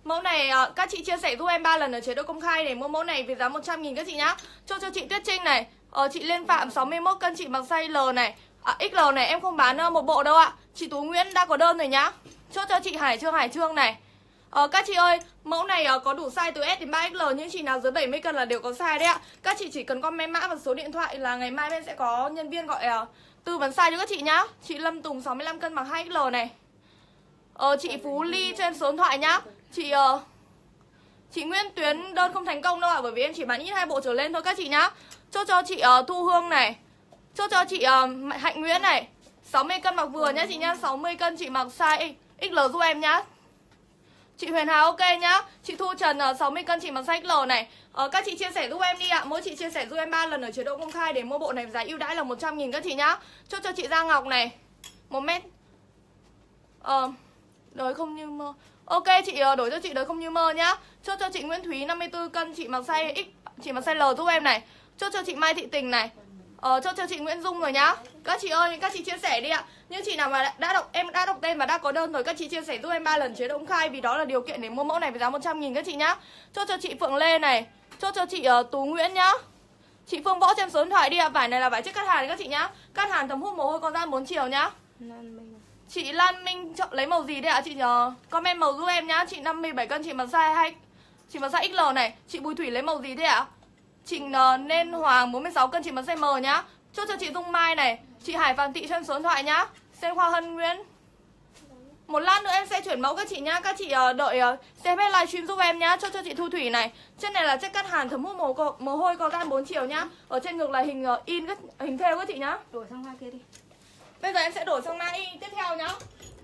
Mẫu này các chị chia sẻ giúp em ba lần ở chế độ công khai để mua mẫu này với giá một trăm nghìn các chị nhá. Cho cho chị Tuyết Trinh này, ờ, chị Liên Phạm sáu mươi mốt cân chị mặc size L này, à, ích lờ này em không bán một bộ đâu ạ. Chị Tú Nguyễn đã có đơn rồi nhá. Cho cho chị Hải Trương Hải Trương này. Ờ, các chị ơi, mẫu này uh, có đủ size từ S đến ba X L, những chị nào dưới bảy mươi cân là đều có size đấy ạ. Các chị chỉ cần comment mã và số điện thoại là ngày mai bên sẽ có nhân viên gọi uh, tư vấn size cho các chị nhá. Chị Lâm Tùng sáu mươi lăm cân mặc hai X L này. Ờ, chị Phú Ly cho em số điện thoại nhá. Chị uh, chị Nguyễn Tuyến đơn không thành công đâu ạ, bởi vì em chỉ bán ít hai bộ trở lên thôi các chị nhá. Cho cho chị uh, Thu Hương này. Cho cho chị uh, Hạnh Nguyễn này, sáu mươi cân mặc vừa nhá chị nhá, sáu mươi cân chị mặc size X L giúp em nhá. Chị Huyền Hà ok nhá. Chị Thu Trần uh, sáu mươi cân chị mặc size X L này. uh, Các chị chia sẻ giúp em đi ạ. Mỗi chị chia sẻ giúp em ba lần ở chế độ công khai để mua bộ này giá ưu đãi là một trăm nghìn các chị nhá. Chốt cho chị Giang Ngọc này, một mét Ờ Đời không như mơ. Ok chị uh, đổi cho chị đời không như mơ nhá. Chốt cho chị Nguyễn Thúy năm mươi tư cân chị mặc size X, chị mặc size L giúp em này. Chốt cho chị Mai Thị Tình này. Ờ, cho cho chị Nguyễn Dung rồi nhá. Các chị ơi, các chị chia sẻ đi ạ. Những chị nào mà đã đọc, em đã đọc tên và đã có đơn rồi, các chị chia sẻ giúp em ba lần chế độ công khai, vì đó là điều kiện để mua mẫu này với giá một trăm nghìn các chị nhá. Cho cho chị Phượng Lê này, cho cho chị uh, Tú Nguyễn nhá. Chị Phương Võ cho em số điện thoại đi ạ. Vải này là vải chất cắt hàn các chị nhá. Cắt hàn thấm hút mồ hôi, con gian bốn chiều nhá. Chị Lan Minh chọn lấy màu gì đấy ạ? Chị nhờ comment màu giúp em nhá. Chị năm mươi bảy cân chị mặc size hai, chị mặc size X L này. Chị Bùi Thủy lấy màu gì thế ạ? Chị uh, Nên Hoàng bốn mươi sáu cân chị mặc size M nhá. Chốt cho chị Dung Mai này, chị Hải Phạm Thị cho em số điện thoại nhá. Sen Khoa Hân Nguyễn. Một lát nữa em sẽ chuyển mẫu các chị nhá. Các chị uh, đợi uh, xem hết livestream giúp em nhá. Chốt cho chị Thu Thủy này. Chân này là chất cắt hàn thấm hút mồ, mồ hôi, có gan bốn chiều nhá. Ở trên ngực là hình uh, in các, hình thêu các chị nhá. Đổi sang hoa kia đi. Bây giờ em sẽ đổi sang mã Y tiếp theo nhá.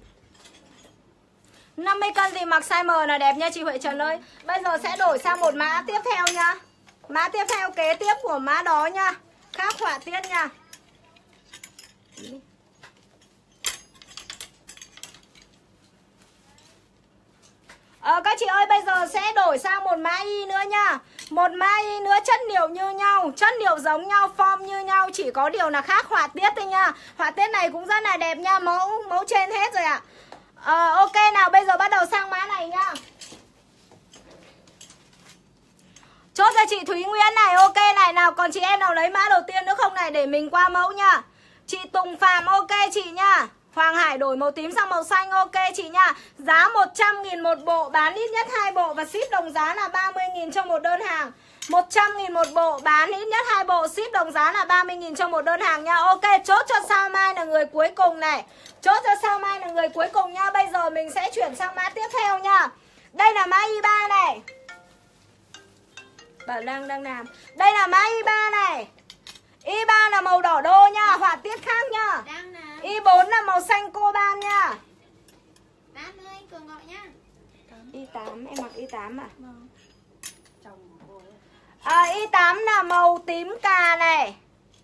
năm mươi cân thì mặc size M là đẹp nha chị Huệ Trần ơi. Bây giờ sẽ đổi sang một mã tiếp theo nha. Mã tiếp theo kế tiếp của mã đó nha. Khác họa tiết nha. Ờ, các chị ơi, bây giờ sẽ đổi sang một mã Y nữa nha. Một mã Y nữa, chất liệu như nhau, chất liệu giống nhau, form như nhau, chỉ có điều là khác họa tiết thôi nha. Họa tiết này cũng rất là đẹp nha, mẫu mẫu trên hết rồi ạ. Ờ, ok nào, bây giờ bắt đầu sang mã này nha. Chốt cho chị Thúy Nguyễn này, ok này nào. Còn chị em nào lấy mã đầu tiên nữa không này, để mình qua mẫu nha. Chị Tùng Phạm ok chị nha. Hoàng Hải đổi màu tím sang màu xanh ok chị nha. Giá một trăm nghìn một bộ, bán ít nhất hai bộ và ship đồng giá là ba mươi nghìn cho một đơn hàng. một trăm nghìn một bộ, bán ít nhất hai bộ, ship đồng giá là ba mươi nghìn cho một đơn hàng nha. Ok, chốt cho Sao Mai là người cuối cùng này. Chốt cho Sao Mai là người cuối cùng nha. Bây giờ mình sẽ chuyển sang mã tiếp theo nha. Đây là mã Y ba này. Bạn đang đang làm. Đây là mã Y ba này. Y ba là màu đỏ đô nha, họa tiết khác nha. Y bốn là màu xanh coban nha. Y tám, em mặc Y tám à? À, Y tám là màu tím cà này.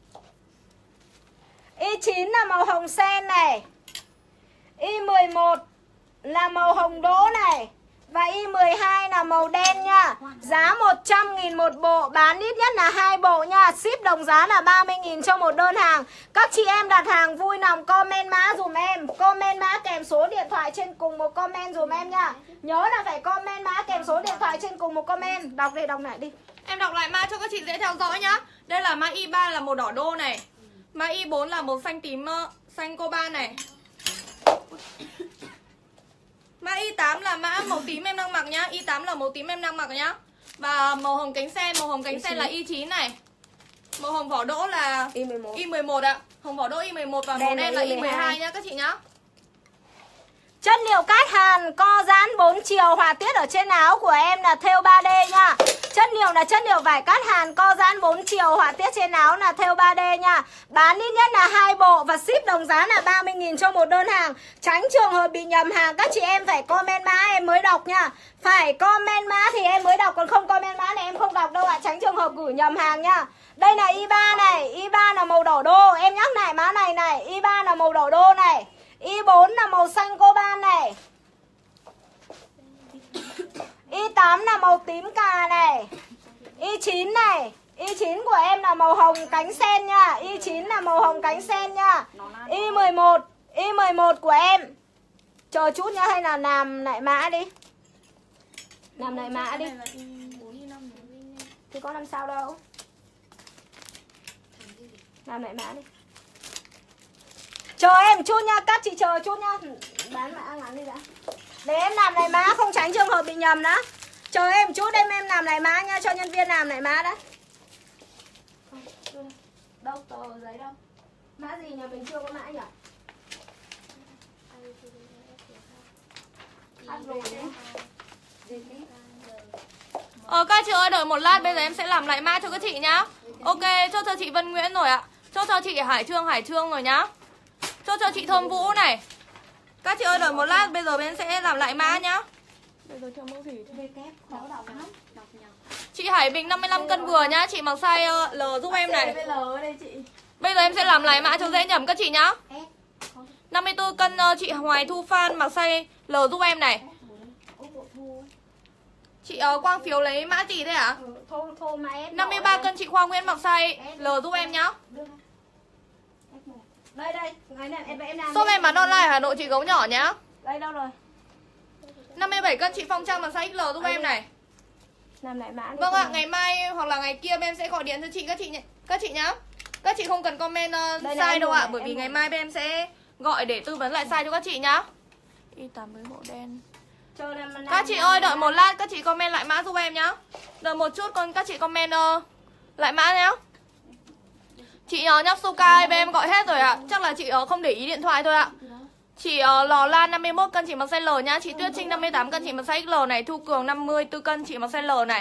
Y chín là màu hồng sen này. Y mười một là màu hồng đỗ này. Và Y mười hai là màu đen nha. Giá một trăm nghìn một bộ, bán ít nhất là hai bộ nha. Ship đồng giá là ba mươi nghìn cho một đơn hàng. Các chị em đặt hàng vui lòng comment mã dùm em. Comment mã kèm số điện thoại trên cùng một comment dùm em nha. Nhớ là phải comment mã kèm số điện thoại trên cùng một comment. Đọc đi, đọc lại đi. Em đọc lại mã cho các chị dễ theo dõi nhá. Đây là mã Y ba là màu đỏ đô này. Mã Y bốn là màu xanh tím, xanh coban này. Mã Y tám là mã màu tím em đang mặc nhá. Y tám là màu tím em đang mặc nhá. Và màu hồng cánh sen, màu hồng cánh sen là Y chín này. Màu hồng vỏ đỗ là Y mười một. Y mười một ạ. Hồng vỏ đỗ Y mười một và màu đen là Y mười hai nhá các chị nhá. Chất liệu cát hàn co giãn bốn chiều, họa tiết ở trên áo của em là thêu ba D nha. Chất liệu là chất liệu vải cát hàn co giãn bốn chiều, họa tiết trên áo là thêu ba D nha. Bán ít nhất là hai bộ và ship đồng giá là ba mươi nghìn cho một đơn hàng. Tránh trường hợp bị nhầm hàng, các chị em phải comment mã em mới đọc nha. Phải comment mã thì em mới đọc, còn không comment mã này em không đọc đâu ạ. Tránh trường hợp gửi nhầm hàng nha. Đây là Y ba này, Y ba là màu đỏ đô. Em nhắc lại mã này này, Y ba là màu đỏ đô này. Y bốn là màu xanh coban này. Y tám là màu tím cà này. Y chín này. Y chín của em là màu hồng cánh sen nha. Y chín là màu hồng cánh sen nha. Y mười một. Y mười một của em. Chờ chút nhá, hay là làm lại mã đi. Làm lại mã đi. Này là y bốn y năm này. Thì có làm sao đâu. Làm lại mã đi. Chờ em chút nha, các chị chờ chút nha. Bán mã ngắn đi đã. Để em làm lại mã, không tránh trường hợp bị nhầm đó. Chờ em chút em em làm lại mã nha, cho nhân viên làm lại mã đã. Đâu, tờ giấy đâu. Mã gì nhà mình chưa có mã nhỉ? Ờ các chị ơi đợi một lát, bây giờ em sẽ làm lại mã cho các chị nhá. Ok, chốt cho chị Vân Nguyễn rồi ạ. Chốt cho chị Hải Trương Hải Trương rồi nhá. Chốt cho chị Thơm Vũ này. Các chị ơi đợi một lát, bây giờ bên sẽ làm lại mã nhá. Bây giờ theo mẫu gì? Chị Hải Bình năm mươi lăm cân vừa nhá, chị mặc size L giúp em này. Bây giờ em sẽ làm lại mã cho dễ nhầm các chị nhá. năm mươi tư cân chị Hoài Thu Phan mặc size L giúp em này. Chị uh, Quang Phiếu lấy mã gì thế ạ? À? năm mươi ba cân chị Khoa Nguyễn mặc size L giúp em nhá. Đây đây, em em làm. Shop em bán online Hà Nội chị gấu nhỏ nhá. Đây đâu rồi? năm mươi bảy cân chị Phong Trang mặc size ích lờ giúp em này. Làm lại mã đi. Vâng ạ, ngày mai hoặc là ngày kia bên em sẽ gọi điện cho chị các chị nhé. Các chị nhá. Các chị không cần comment uh, size đâu ạ, à, bởi vì ngày mai bên em sẽ gọi để tư vấn lại size cho các chị nhá. Y tám với màu đen. Các chị ơi đợi một lát, các chị comment lại mã giúp em nhá. Đợi một chút con các chị comment uh, lại mã nhá. Chị uh, nhóc Suka bên em gọi hết rồi ạ. À. Chắc là chị uh, không để ý điện thoại thôi ạ. À. Chị uh, Lò Lan năm mươi mốt cân chị mặc size L nhá. Chị Tuyết Trinh năm mươi tám cân chị mặc size ích lờ này. Thu Cường năm mươi tư cân chị mặc size L này.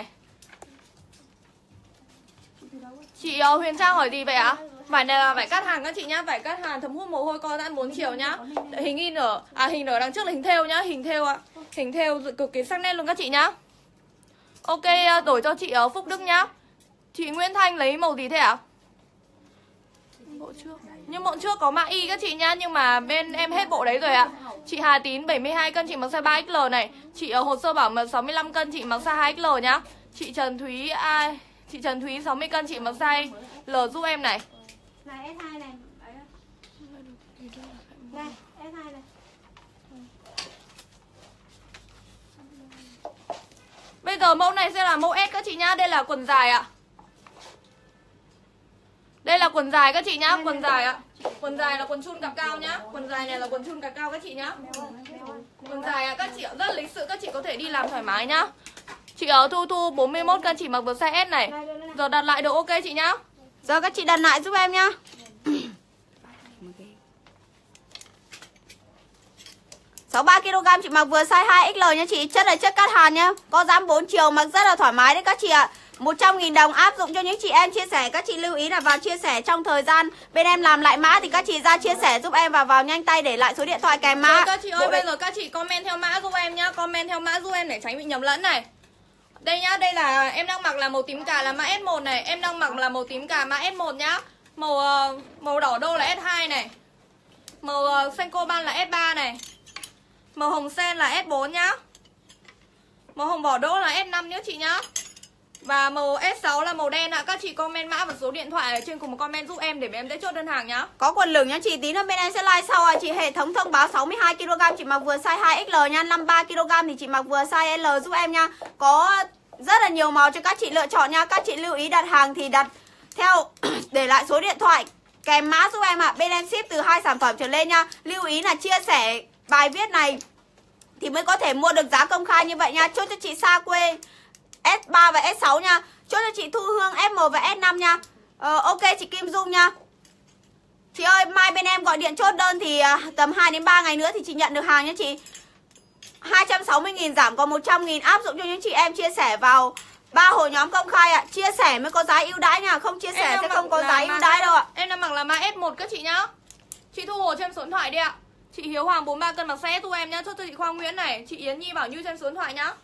Chị uh, Huyền Trang hỏi gì vậy ạ? À? Vải này là vải cắt hàng các chị nhá. Vải cắt hàng thấm hút mồ hôi co giãn bốn chiều nhá. Hình in ở à hình ở đằng trước là hình thêu nhá. Hình thêu ạ. À. Hình thêu cực kỳ sắc nét luôn các chị nhá. Ok, uh, đổi cho chị uh, Phúc Đức nhá. Chị Nguyễn Thanh lấy màu gì thế ạ? À? Bộ trước. Nhưng bộ trước có mã Y các chị nhá. Nhưng mà bên em hết bộ đấy rồi ạ. Chị Hà Tín bảy mươi hai cân chị mặc size ba ích lờ này. Chị ở hồ sơ bảo mật sáu mươi lăm cân chị mặc size hai ích lờ nhá. Chị Trần Thúy à, chị Trần Thúy sáu mươi cân chị mặc size L giúp em này. Này S hai này. Đây, S hai này. Bây giờ mẫu này sẽ là mẫu S các chị nhá. Đây là quần dài ạ. Đây là quần dài các chị nhá, quần dài ạ. Quần dài là quần chun cặp cao nhá. Quần dài này là quần chun cặp cao các chị nhá. Quần dài ạ, các chị rất là lịch sự, các chị có thể đi làm thoải mái nhá. Chị ở Thu Thu bốn mươi mốt cân chị mặc vừa size S này. Giờ đặt lại độ ok chị nhá. Giờ các chị đặt lại giúp em nhá. sáu mươi ba ki lô gam chị mặc vừa size hai ích lờ nha chị. Chất là chất cắt hàn nhá. Có dám bốn chiều mặc rất là thoải mái đấy các chị ạ. một trăm nghìn đồng áp dụng cho những chị em chia sẻ. Các chị lưu ý là vào chia sẻ trong thời gian bên em làm lại mã thì các chị ra chia sẻ giúp em và vào nhanh tay để lại số điện thoại kèm mã. Rồi, các chị ơi, bây giờ các chị comment theo mã giúp em nhá. Comment theo mã giúp em để tránh bị nhầm lẫn này. Đây nhá, đây là em đang mặc là màu tím cà là mã S một này. Em đang mặc là màu tím cà mã S một nhá. Màu màu đỏ đô là S hai này. Màu xanh coban là S ba này. Màu hồng sen là S bốn nhá. Màu hồng vỏ đỗ là S năm nhá chị nhá. Và màu S sáu là màu đen ạ. À. Các chị comment mã và số điện thoại ở trên cùng một comment giúp em để em dễ chốt đơn hàng nhá. Có quần lửng nhá chị, tí nữa bên em sẽ like sau à. Chị hệ thống thông báo sáu mươi hai ki lô gam chị mặc vừa size hai ích lờ nha. năm mươi ba ki lô gam thì chị mặc vừa size L giúp em nha. Có rất là nhiều màu cho các chị lựa chọn nha. Các chị lưu ý đặt hàng thì đặt theo để lại số điện thoại kèm mã giúp em ạ. À. Bên em ship từ hai sản phẩm trở lên nha. Lưu ý là chia sẻ bài viết này thì mới có thể mua được giá công khai như vậy nha. Chốt cho chị xa quê S ba và S sáu nha. Chốt cho chị Thu Hương S một và S năm nha. ờ, Ok chị Kim Dung nha. Chị ơi mai bên em gọi điện chốt đơn thì uh, tầm hai đến ba ngày nữa thì chị nhận được hàng nha chị. Hai trăm sáu mươi nghìn giảm còn một trăm nghìn áp dụng cho những chị em chia sẻ vào ba hội nhóm công khai ạ. À. Chia sẻ mới có giá ưu đãi nha. Không chia sẻ sẽ không có giá ưu đãi đâu ạ. Em đang mặc là mã S một các chị nhá. Chị Thu Hồ trên số điện thoại đi ạ. Chị Hiếu Hoàng bốn mươi ba cân mặc size S giúp em nhá. Chốt cho chị Khoa Nguyễn này. Chị Yến Nhi Bảo Như trên số điện thoại nhá.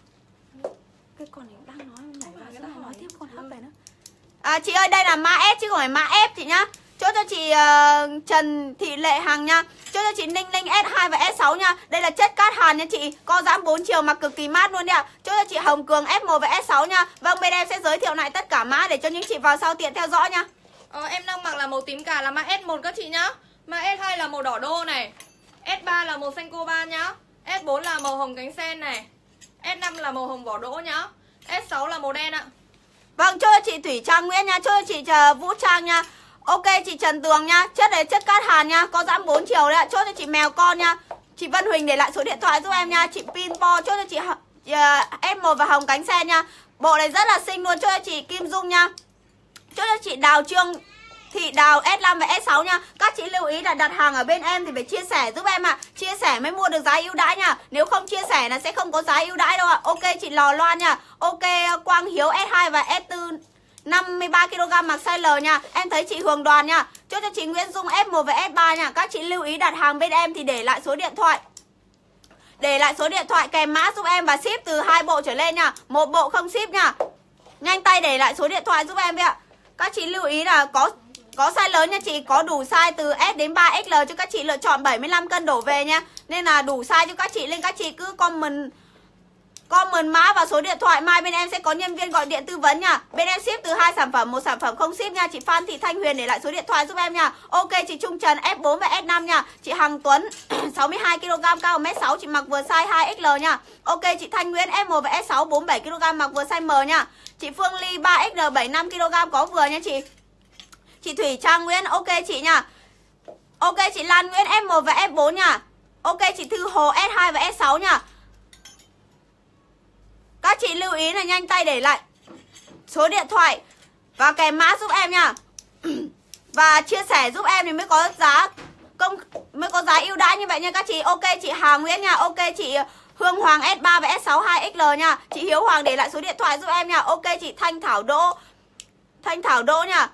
Cái con này đang nói này và cái đang nói tiếp con hấp này nữa. À, chị ơi đây là mã S chứ không phải mã F chị nhá. Chốt cho chị uh, Trần Thị Lệ Hằng nha. Chốt cho chị Ninh Linh S hai và S sáu nha. Đây là chất cát hàn nha chị. Co giãn bốn chiều mặc cực kỳ mát luôn đấy ạ. Chốt cho chị Hồng Cường S một và S sáu nha. Vâng bên em sẽ giới thiệu lại tất cả mã để cho những chị vào sau tiện theo dõi nha. Ờ, em đang mặc là màu tím cà là mã S một các chị nhá. Mã S hai là màu đỏ đô này. S ba là màu xanh coban nhá. S bốn là màu hồng cánh sen này. S năm là màu hồng vỏ đỗ nhá. S sáu là màu đen ạ. Vâng, cho chị Thủy Trang Nguyễn nha, cho chị Vũ Trang nha. Ok chị Trần Tường nha, chất này chất cát hàn nha, có giãn bốn chiều đấy ạ. Chốt cho chị Mèo Con nha. Chị Vân Huỳnh để lại số điện thoại giúp em nha. Chị Pinpo chốt cho chị uh, S một và hồng cánh sen nha. Bộ này rất là xinh luôn, chốt cho chị Kim Dung nha. Chốt cho chị Đào Trương Thị Đào S năm và S sáu nha. Các chị lưu ý là đặt hàng ở bên em thì phải chia sẻ giúp em ạ. À. Chia sẻ mới mua được giá ưu đãi nha. Nếu không chia sẻ là sẽ không có giá ưu đãi đâu ạ. À. Ok chị Lò Loan nha. Ok Quang Hiếu S hai và S bốn năm mươi ba ki lô gam mặc size L nha. Em thấy chị Hường Đoàn nha. Chốt cho chị Nguyễn Dung S một và S ba nha. Các chị lưu ý đặt hàng bên em thì để lại số điện thoại. Để lại số điện thoại kèm mã giúp em và ship từ hai bộ trở lên nha. Một bộ không ship nha. Nhanh tay để lại số điện thoại giúp em ạ. Các chị lưu ý là có có size lớn nha chị, có đủ size từ S đến ba X L cho các chị lựa chọn bảy mươi lăm cân đổ về nha. Nên là đủ size cho các chị, lên các chị cứ comment comment mã và số điện thoại, mai bên em sẽ có nhân viên gọi điện tư vấn nha. Bên em ship từ hai sản phẩm, một sản phẩm không ship nha. Chị Phan Thị Thanh Huyền để lại số điện thoại giúp em nha. Ok chị Trung Trần S bốn và S năm nha. Chị Hằng Tuấn sáu mươi hai ki lô gam, cao một mét sáu, chị mặc vừa size hai X L nha. Ok chị Thanh Nguyễn S một và S sáu bốn mươi bảy ki lô gam, mặc vừa size M nha. Chị Phương Ly ba X L bảy mươi lăm ki lô gam có vừa nha chị. Chị Thủy Trang Nguyễn ok chị nha. Ok chị Lan Nguyễn S một và S bốn nha. Ok chị Thư Hồ S hai và S sáu nha. Các chị lưu ý là nhanh tay để lại số điện thoại và kèm mã giúp em nha. Và chia sẻ giúp em thì mới có giá công mới có giá ưu đãi như vậy nha các chị. Ok chị Hà Nguyễn nha. Ok chị Hương Hoàng S ba và S sáu hai X L nha. Chị Hiếu Hoàng để lại số điện thoại giúp em nha. Ok chị Thanh Thảo Đỗ Thanh Thảo Đỗ nha.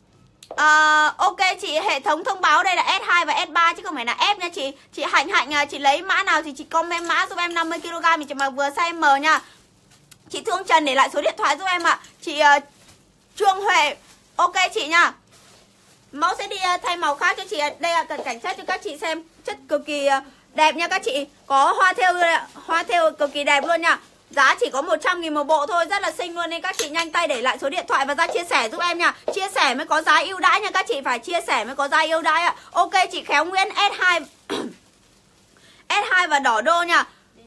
À, ok chị hệ thống thông báo đây là S hai và S ba chứ không phải là F nha chị. Chị Hạnh Hạnh chị lấy mã nào thì chị comment mã giúp em năm mươi ki lô gam thì chị mặc vừa size M nha. Chị Thương Trần để lại số điện thoại giúp em ạ. Chị uh, Trương Huệ ok chị nha. Mẫu sẽ đi uh, thay màu khác cho chị. Đây là cần cảnh chất cho các chị xem. Chất cực kỳ uh, đẹp nha các chị. Có hoa thêu hoa thêu cực kỳ đẹp luôn nha. Giá chỉ có một trăm nghìn một bộ thôi, rất là xinh luôn. Nên các chị nhanh tay để lại số điện thoại và ra chia sẻ giúp em nha. Chia sẻ mới có giá ưu đãi nha các chị. Phải chia sẻ mới có giá ưu đãi ạ. Ok chị Khéo Nguyễn S hai S hai và đỏ đô nha.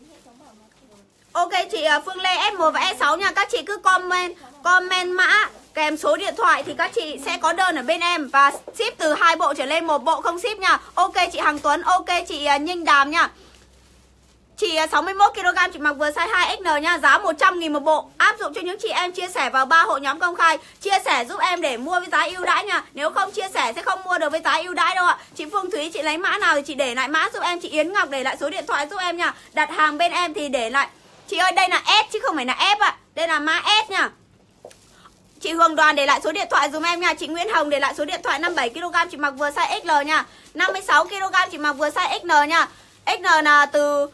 Ok chị Phương Lê S một và S sáu nha. Các chị cứ comment comment mã kèm số điện thoại thì các chị sẽ có đơn ở bên em. Và ship từ hai bộ trở lên, một bộ không ship nha. Ok chị Hằng Tuấn. Ok chị Ninh Đàm nha. Chị sáu mươi mốt ki lô gam chị mặc vừa size hai X L nha. Giá một trăm nghìn một bộ. Áp dụng cho những chị em chia sẻ vào ba hội nhóm công khai. Chia sẻ giúp em để mua với giá ưu đãi nha. Nếu không chia sẻ sẽ không mua được với giá ưu đãi đâu ạ. Chị Phương Thúy chị lấy mã nào thì chị để lại mã giúp em. Chị Yến Ngọc để lại số điện thoại giúp em nha. Đặt hàng bên em thì để lại. Chị ơi đây là S chứ không phải là F ạ. Đây là mã S nha. Chị Hương Đoàn để lại số điện thoại dùm em nha. Chị Nguyễn Hồng để lại số điện thoại năm mươi bảy ki lô gam chị mặc vừa size X L nha. năm mươi sáu ki lô gam chị mặc vừa size X L nha. X L là từ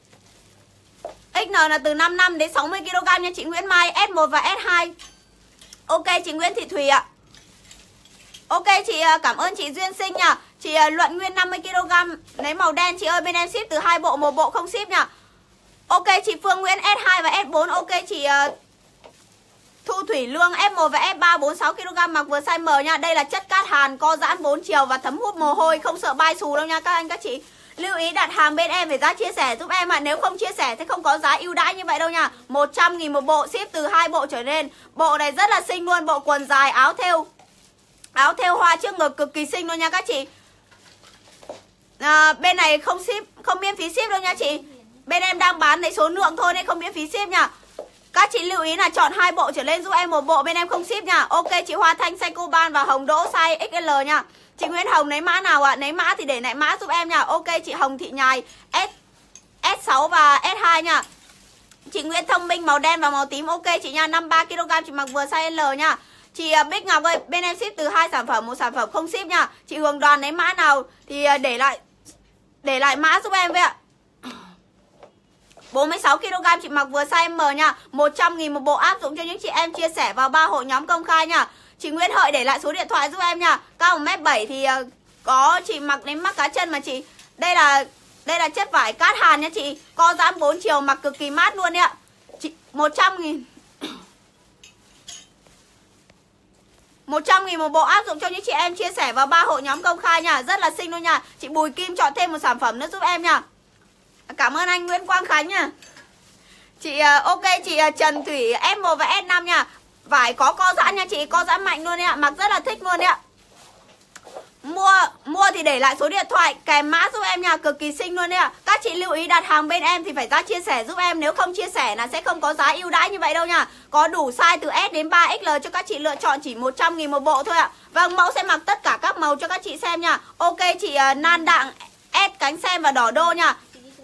X L là từ năm mươi lăm đến sáu mươi ki lô gam nha chị Nguyễn Mai. S một và S hai. Ok chị Nguyễn Thị Thùy ạ. Ok chị cảm ơn chị Duyên Sinh nha. Chị Luận Nguyên năm mươi ki lô gam lấy màu đen chị ơi, bên em ship từ hai bộ, một bộ không ship nha. Ok chị Phương Nguyễn S hai và S bốn. Ok chị Thu Thủy Lương S một và S ba bốn mươi sáu ki lô gam mặc vừa size M nha. Đây là chất cát hàn, co giãn bốn chiều và thấm hút mồ hôi, không sợ bay xù đâu nha các anh các chị. Lưu ý đặt hàng bên em phải giá chia sẻ giúp em ạ. À. Nếu không chia sẻ thì không có giá ưu đãi như vậy đâu nha. một trăm nghìn một bộ, ship từ hai bộ trở lên. Bộ này rất là xinh luôn, bộ quần dài áo thêu. Áo thêu hoa trước ngực cực kỳ xinh luôn nha các chị. À, bên này không ship, không miễn phí ship đâu nha chị. Bên em đang bán lấy số lượng thôi nên không miễn phí ship nha. Các chị lưu ý là chọn hai bộ trở lên giúp em, một bộ bên em không ship nha. Ok chị Hoa Thanh xanh coban và hồng đỗ size X L nha. Chị Nguyễn Hồng lấy mã nào ạ? À? Lấy mã thì để lại mã giúp em nha. Ok chị Hồng Thị Nhài S S sáu và S hai nha. Chị Nguyễn Thông Minh màu đen và màu tím. Ok chị nha, năm mươi ba ki lô gam chị mặc vừa size L nha. Chị Bích Ngọc ơi, bên em ship từ hai sản phẩm, một sản phẩm không ship nha. Chị Hường Đoàn lấy mã nào thì để lại để lại mã giúp em với ạ. bốn mươi sáu ki lô gam chị mặc vừa size M nha. một trăm nghìn một bộ, áp dụng cho những chị em chia sẻ vào ba hội nhóm công khai nha. Chị Nguyễn Hợi để lại số điện thoại giúp em nha. Cao một mét bảy thì có chị mặc đến mắc cá chân mà chị. Đây là đây là chất vải cát hàn nha chị. Co giãn bốn chiều, mặc cực kỳ mát luôn đấy ạ. Chị một trăm nghìn một trăm nghìn một bộ, áp dụng cho những chị em chia sẻ vào ba hội nhóm công khai nha. Rất là xinh luôn nha. Chị Bùi Kim chọn thêm một sản phẩm nữa giúp em nha. Cảm ơn anh Nguyễn Quang Khánh nha. Chị uh, ok chị uh, Trần Thủy S một và S năm nha. Vải có co giãn nha chị, co giãn mạnh luôn đấy ạ, mặc rất là thích luôn đấy ạ. Mua mua thì để lại số điện thoại kèm mã giúp em nha, cực kỳ xinh luôn đấy ạ. Các chị lưu ý đặt hàng bên em thì phải ra chia sẻ giúp em, nếu không chia sẻ là sẽ không có giá ưu đãi như vậy đâu nha. Có đủ size từ S đến ba X L cho các chị lựa chọn, chỉ một trăm nghìn một bộ thôi ạ. Vâng, mẫu sẽ mặc tất cả các màu cho các chị xem nha. Ok chị uh, Nan Đặng S cánh sen và đỏ đô nha.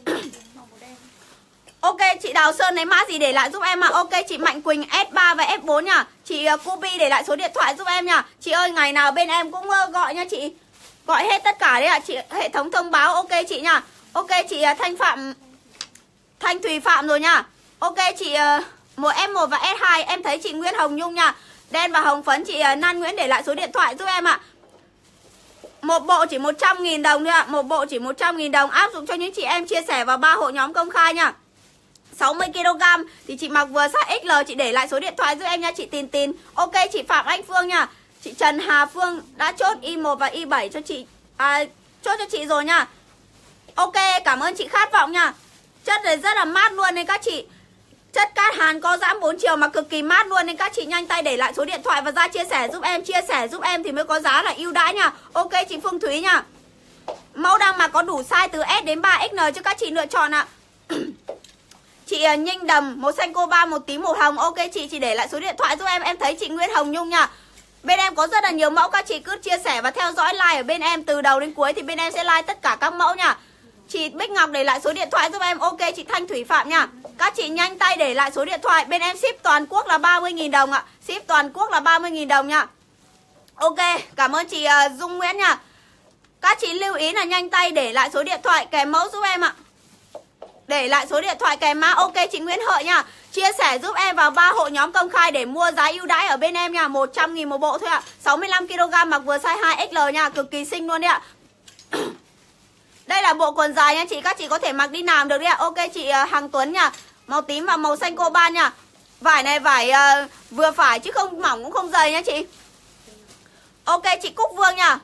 Ok chị Đào Sơn lấy mã gì để lại giúp em ạ. À. Ok chị Mạnh Quỳnh S ba và S bốn nha. Chị uh, Cubi để lại số điện thoại giúp em nha. Chị ơi ngày nào bên em cũng uh, gọi nha chị. Gọi hết tất cả đấy ạ. À. Chị hệ thống thông báo ok chị nha. Ok chị uh, Thanh Phạm Thanh Thùy Phạm rồi nha. Ok chị uh, một S một và S hai. Em thấy chị Nguyễn Hồng Nhung nha. Đen và hồng phấn chị uh, Nan Nguyễn để lại số điện thoại giúp em ạ. À. Một bộ chỉ một trăm nghìn đồng thôi ạ. À. Một bộ chỉ một trăm nghìn đồng, áp dụng cho những chị em chia sẻ vào ba hội nhóm công khai nha. sáu mươi ki lô gam thì chị mặc vừa size ích lờ, chị để lại số điện thoại giúp em nha chị Tin Tin. Ok chị Phạm Anh Phương nha. Chị Trần Hà Phương đã chốt Y một và Y bảy cho chị à, chốt cho chị rồi nha. Ok cảm ơn chị Khát Vọng nha. Chất này rất là mát luôn nên các chị. Chất cát hàn co giãn bốn chiều mà cực kỳ mát luôn nên các chị nhanh tay để lại số điện thoại và ra chia sẻ giúp em. Chia sẻ giúp em thì mới có giá là ưu đãi nha. Ok chị Phương Thúy nha. Mẫu đang mà có đủ size từ S đến ba X L cho các chị lựa chọn ạ. Chị Ninh Đầm, màu xanh coba, một tím màu hồng. Ok chị, chị để lại số điện thoại giúp em. Em thấy chị Nguyễn Hồng Nhung nha. Bên em có rất là nhiều mẫu, các chị cứ chia sẻ và theo dõi like ở bên em từ đầu đến cuối thì bên em sẽ like tất cả các mẫu nha. Chị Bích Ngọc để lại số điện thoại giúp em. Ok chị Thanh Thủy Phạm nha. Các chị nhanh tay để lại số điện thoại. Bên em ship toàn quốc là ba mươi nghìn đồng ạ. Ship toàn quốc là ba mươi nghìn đồng nha. Ok, cảm ơn chị uh, Dung Nguyễn nha. Các chị lưu ý là nhanh tay để lại số điện thoại kèm mẫu giúp em ạ. Để lại số điện thoại kèm mã. Ok chị Nguyễn Hợi nha. Chia sẻ giúp em vào ba hội nhóm công khai để mua giá ưu đãi ở bên em nha. một trăm nghìn một bộ thôi ạ. sáu mươi lăm ki lô gam mặc vừa size hai X L nha. Cực kỳ xinh luôn đấy ạ. Đây là bộ quần dài nha chị. Các chị có thể mặc đi làm được đấy ạ. Ok chị Hằng Tuấn nha. Màu tím và màu xanh coban nha. Vải này vải uh, vừa phải chứ không mỏng cũng không dày nha chị. Ok chị Cúc Vương nha.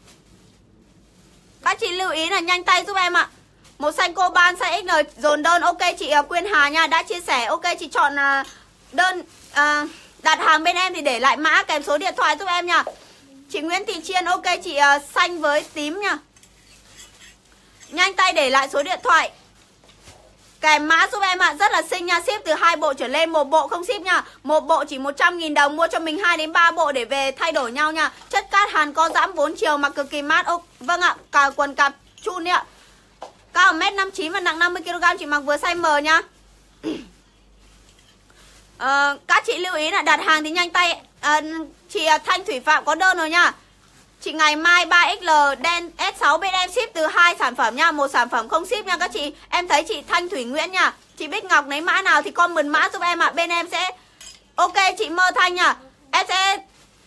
Các chị lưu ý là nhanh tay giúp em ạ. Màu xanh coban size ích lờ dồn đơn. Ok chị uh, Quyên Hà nha, đã chia sẻ. Ok chị chọn uh, đơn uh, đặt hàng bên em thì để lại mã kèm số điện thoại giúp em nha. Chị Nguyễn Thị Chiên. Ok chị uh, xanh với tím nha. Nhanh tay để lại số điện thoại kèm mã giúp em ạ. À. Rất là xinh nha. Ship từ hai bộ trở lên, một bộ không ship nha. Một bộ chỉ một trăm nghìn đồng, mua cho mình hai đến ba bộ để về thay đổi nhau nha. Chất cát hàn co giãn bốn chiều mặc cực kỳ mát. Ô, vâng ạ, cả quần cạp chun đấy ạ. Cao một mét năm mươi chín và nặng năm mươi ki lô gam, chị mặc vừa size M nha. à, Các chị lưu ý là đặt hàng thì nhanh tay. à, Chị Thanh Thủy Phạm có đơn rồi nha. Chị ngày mai ba X L đen S sáu bên em ship từ hai sản phẩm nha. Một sản phẩm không ship nha các chị. Em thấy chị Thanh Thủy Nguyễn nha. Chị Bích Ngọc lấy mã nào thì comment mã giúp em ạ. À. Bên em sẽ. Ok chị Mơ Thanh nha. Em sẽ.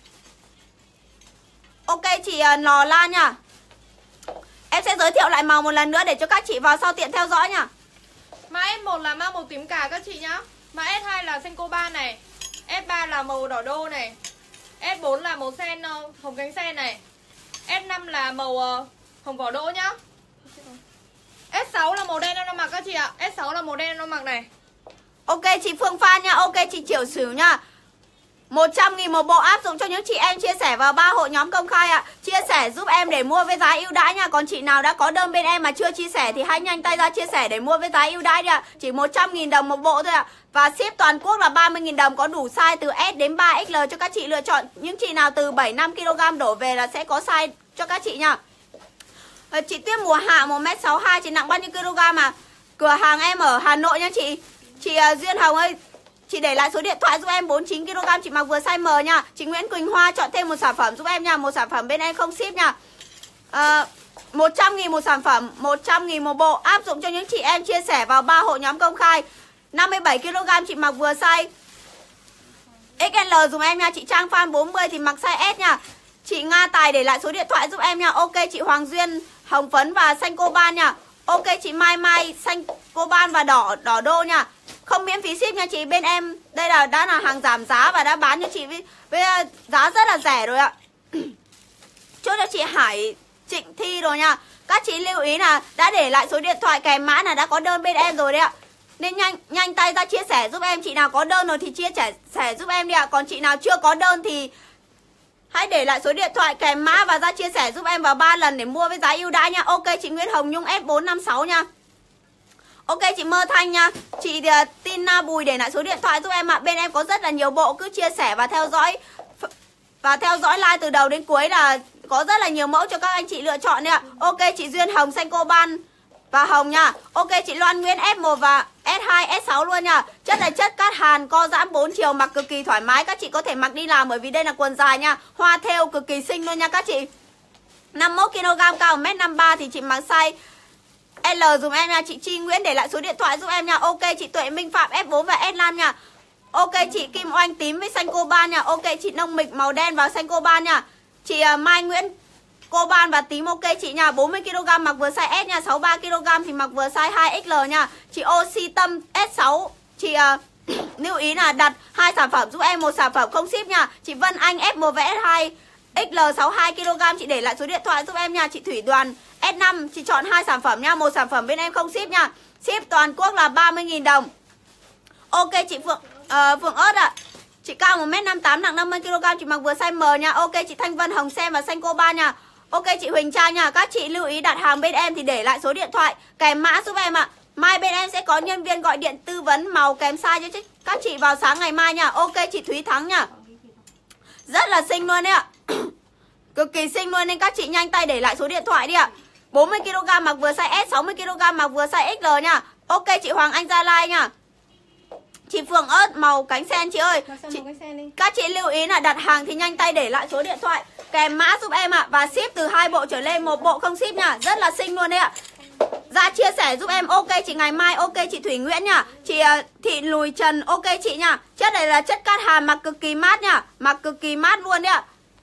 Ok chị Nò Lan nha. Em sẽ giới thiệu lại màu một lần nữa để cho các chị vào sau tiện theo dõi nha. Mã S một là mã màu tím cà các chị nhá. Mã S hai là xanh coban này. S ba là màu đỏ đô này. S bốn là màu sen hồng cánh sen này. S năm là màu uh, hồng vỏ đỗ nhá. S sáu là màu đen em đang mặc các chị ạ. S sáu là màu đen em đang mặc này. Ok chị Phương Phan nha. Ok chị Triệu Sửu nha. một trăm nghìn một bộ, áp dụng cho những chị em chia sẻ vào ba hội nhóm công khai ạ. Chia sẻ giúp em để mua với giá ưu đãi nha. Còn chị nào đã có đơn bên em mà chưa chia sẻ thì hãy nhanh tay ra chia sẻ để mua với giá ưu đãi đi ạ. Chỉ một trăm nghìn đồng một bộ thôi ạ. Và ship toàn quốc là ba mươi nghìn đồng, có đủ size từ S đến ba X L cho các chị lựa chọn. Những chị nào từ bảy mươi lăm ki lô gam đổ về là sẽ có size cho các chị nha. à, Chị Tuyết Mùa Hạ một mét sáu mươi hai, chị nặng bao nhiêu kg à? Cửa hàng em ở Hà Nội nha chị. Chị uh, Duyên Hồng ơi, chị để lại số điện thoại giúp em. Bốn mươi chín ki lô gam, chị mặc vừa size M nha. Chị Nguyễn Quỳnh Hoa chọn thêm một sản phẩm giúp em nha. Một sản phẩm bên em không ship nha. à, một trăm nghìn một sản phẩm, một trăm nghìn một bộ, áp dụng cho những chị em chia sẻ vào ba hội nhóm công khai. Năm mươi bảy ki lô gam, chị mặc vừa size ích lờ dùm em nha. Chị Trang Phan bốn mươi thì mặc size S nha. Chị Nga Tài để lại số điện thoại giúp em nha. Ok chị Hoàng Duyên hồng phấn và xanh coban nha. Ok chị Mai Mai xanh coban và đỏ đỏ đô nha. Không miễn phí ship nha chị. Bên em đây là đã là hàng giảm giá và đã bán cho chị với, với giá rất là rẻ rồi ạ. Chốt cho chị Hải Trịnh Thi rồi nha. Các chị lưu ý là đã để lại số điện thoại kèm mã là đã có đơn bên em rồi đấy ạ. Nên nhanh nhanh tay ra chia sẻ giúp em. Chị nào có đơn rồi thì chia sẻ, sẻ giúp em đi ạ. Còn chị nào chưa có đơn thì hãy để lại số điện thoại kèm mã và ra chia sẻ giúp em vào ba lần để mua với giá ưu đãi nha. Ok chị Nguyễn Hồng Nhung S bốn năm sáu nha. Ok chị Mơ Thanh nha. Chị uh, Tina Bùi để lại số điện thoại giúp em ạ. Bên em có rất là nhiều bộ, cứ chia sẻ và theo dõi và theo dõi live từ đầu đến cuối là có rất là nhiều mẫu cho các anh chị lựa chọn đấy ạ. Ok chị Duyên Hồng xanh cô ban và hồng nha. Ok chị Loan Nguyễn S một và S hai, S sáu luôn nha. Chất là chất cát hàn, co giãn bốn chiều, mặc cực kỳ thoải mái. Các chị có thể mặc đi làm bởi vì đây là quần dài nha. Hoa thêu cực kỳ xinh luôn nha các chị. năm mươi mốt ki lô gam, cao một mét năm mươi ba thì chị mặc size L dùm em nha. Chị Chi Nguyễn để lại số điện thoại giúp em nha. Ok chị Tuệ Minh Phạm S bốn và S năm nha. Ok chị Kim Oanh tím với xanh coban nha. Ok chị Nông Mịch màu đen và xanh coban nha. Chị uh, Mai Nguyễn coban và tím. Ok chị nha. bốn mươi ki lô gam mặc vừa size S nha. sáu mươi ba ki lô gam thì mặc vừa size hai X L nha. Chị Oxy Tâm S sáu. Chị uh, lưu ý là đặt hai sản phẩm giúp em, một sản phẩm không ship nha. Chị Vân Anh S một và S hai X L sáu mươi hai ki lô gam, chị để lại số điện thoại giúp em nha. Chị Thủy Đoàn S năm, chị chọn hai sản phẩm nha, một sản phẩm bên em không ship nha. Ship toàn quốc là ba mươi nghìn đồng. Ok chị Phượng uh, Phượng ớt ạ. À. Chị cao một mét năm mươi tám, nặng năm mươi ki lô gam, chị mặc vừa size M nha. Ok chị Thanh Vân hồng sen và xanh coban nha. Ok chị Huỳnh Trang nha. Các chị lưu ý đặt hàng bên em thì để lại số điện thoại kèm mã giúp em ạ. À. Mai bên em sẽ có nhân viên gọi điện tư vấn màu kèm size cho các chị vào sáng ngày mai nha. Ok chị Thúy Thắng nha. Rất là xinh luôn đấy ạ. Cực kỳ xinh luôn nên các chị nhanh tay để lại số điện thoại đi ạ. bốn mươi ki lô gam mặc vừa size S, sáu mươi ki lô gam mặc vừa size X L nha. Ok chị Hoàng Anh Gia Lai nha. Chị Phượng ớt màu cánh sen chị ơi. Chị, các chị lưu ý là đặt hàng thì nhanh tay để lại số điện thoại kèm mã giúp em ạ. Và ship từ hai bộ trở lên, một bộ không ship nha. Rất là xinh luôn đấy ạ. Ra chia sẻ giúp em. Ok chị Ngày Mai. Ok chị Thủy Nguyễn nha. Chị uh, Thị Lùi Trần. Ok chị nha. Chất này là chất cát hàn, mặc cực kỳ mát nha. Mặc cực kỳ mát luôn đấy ạ.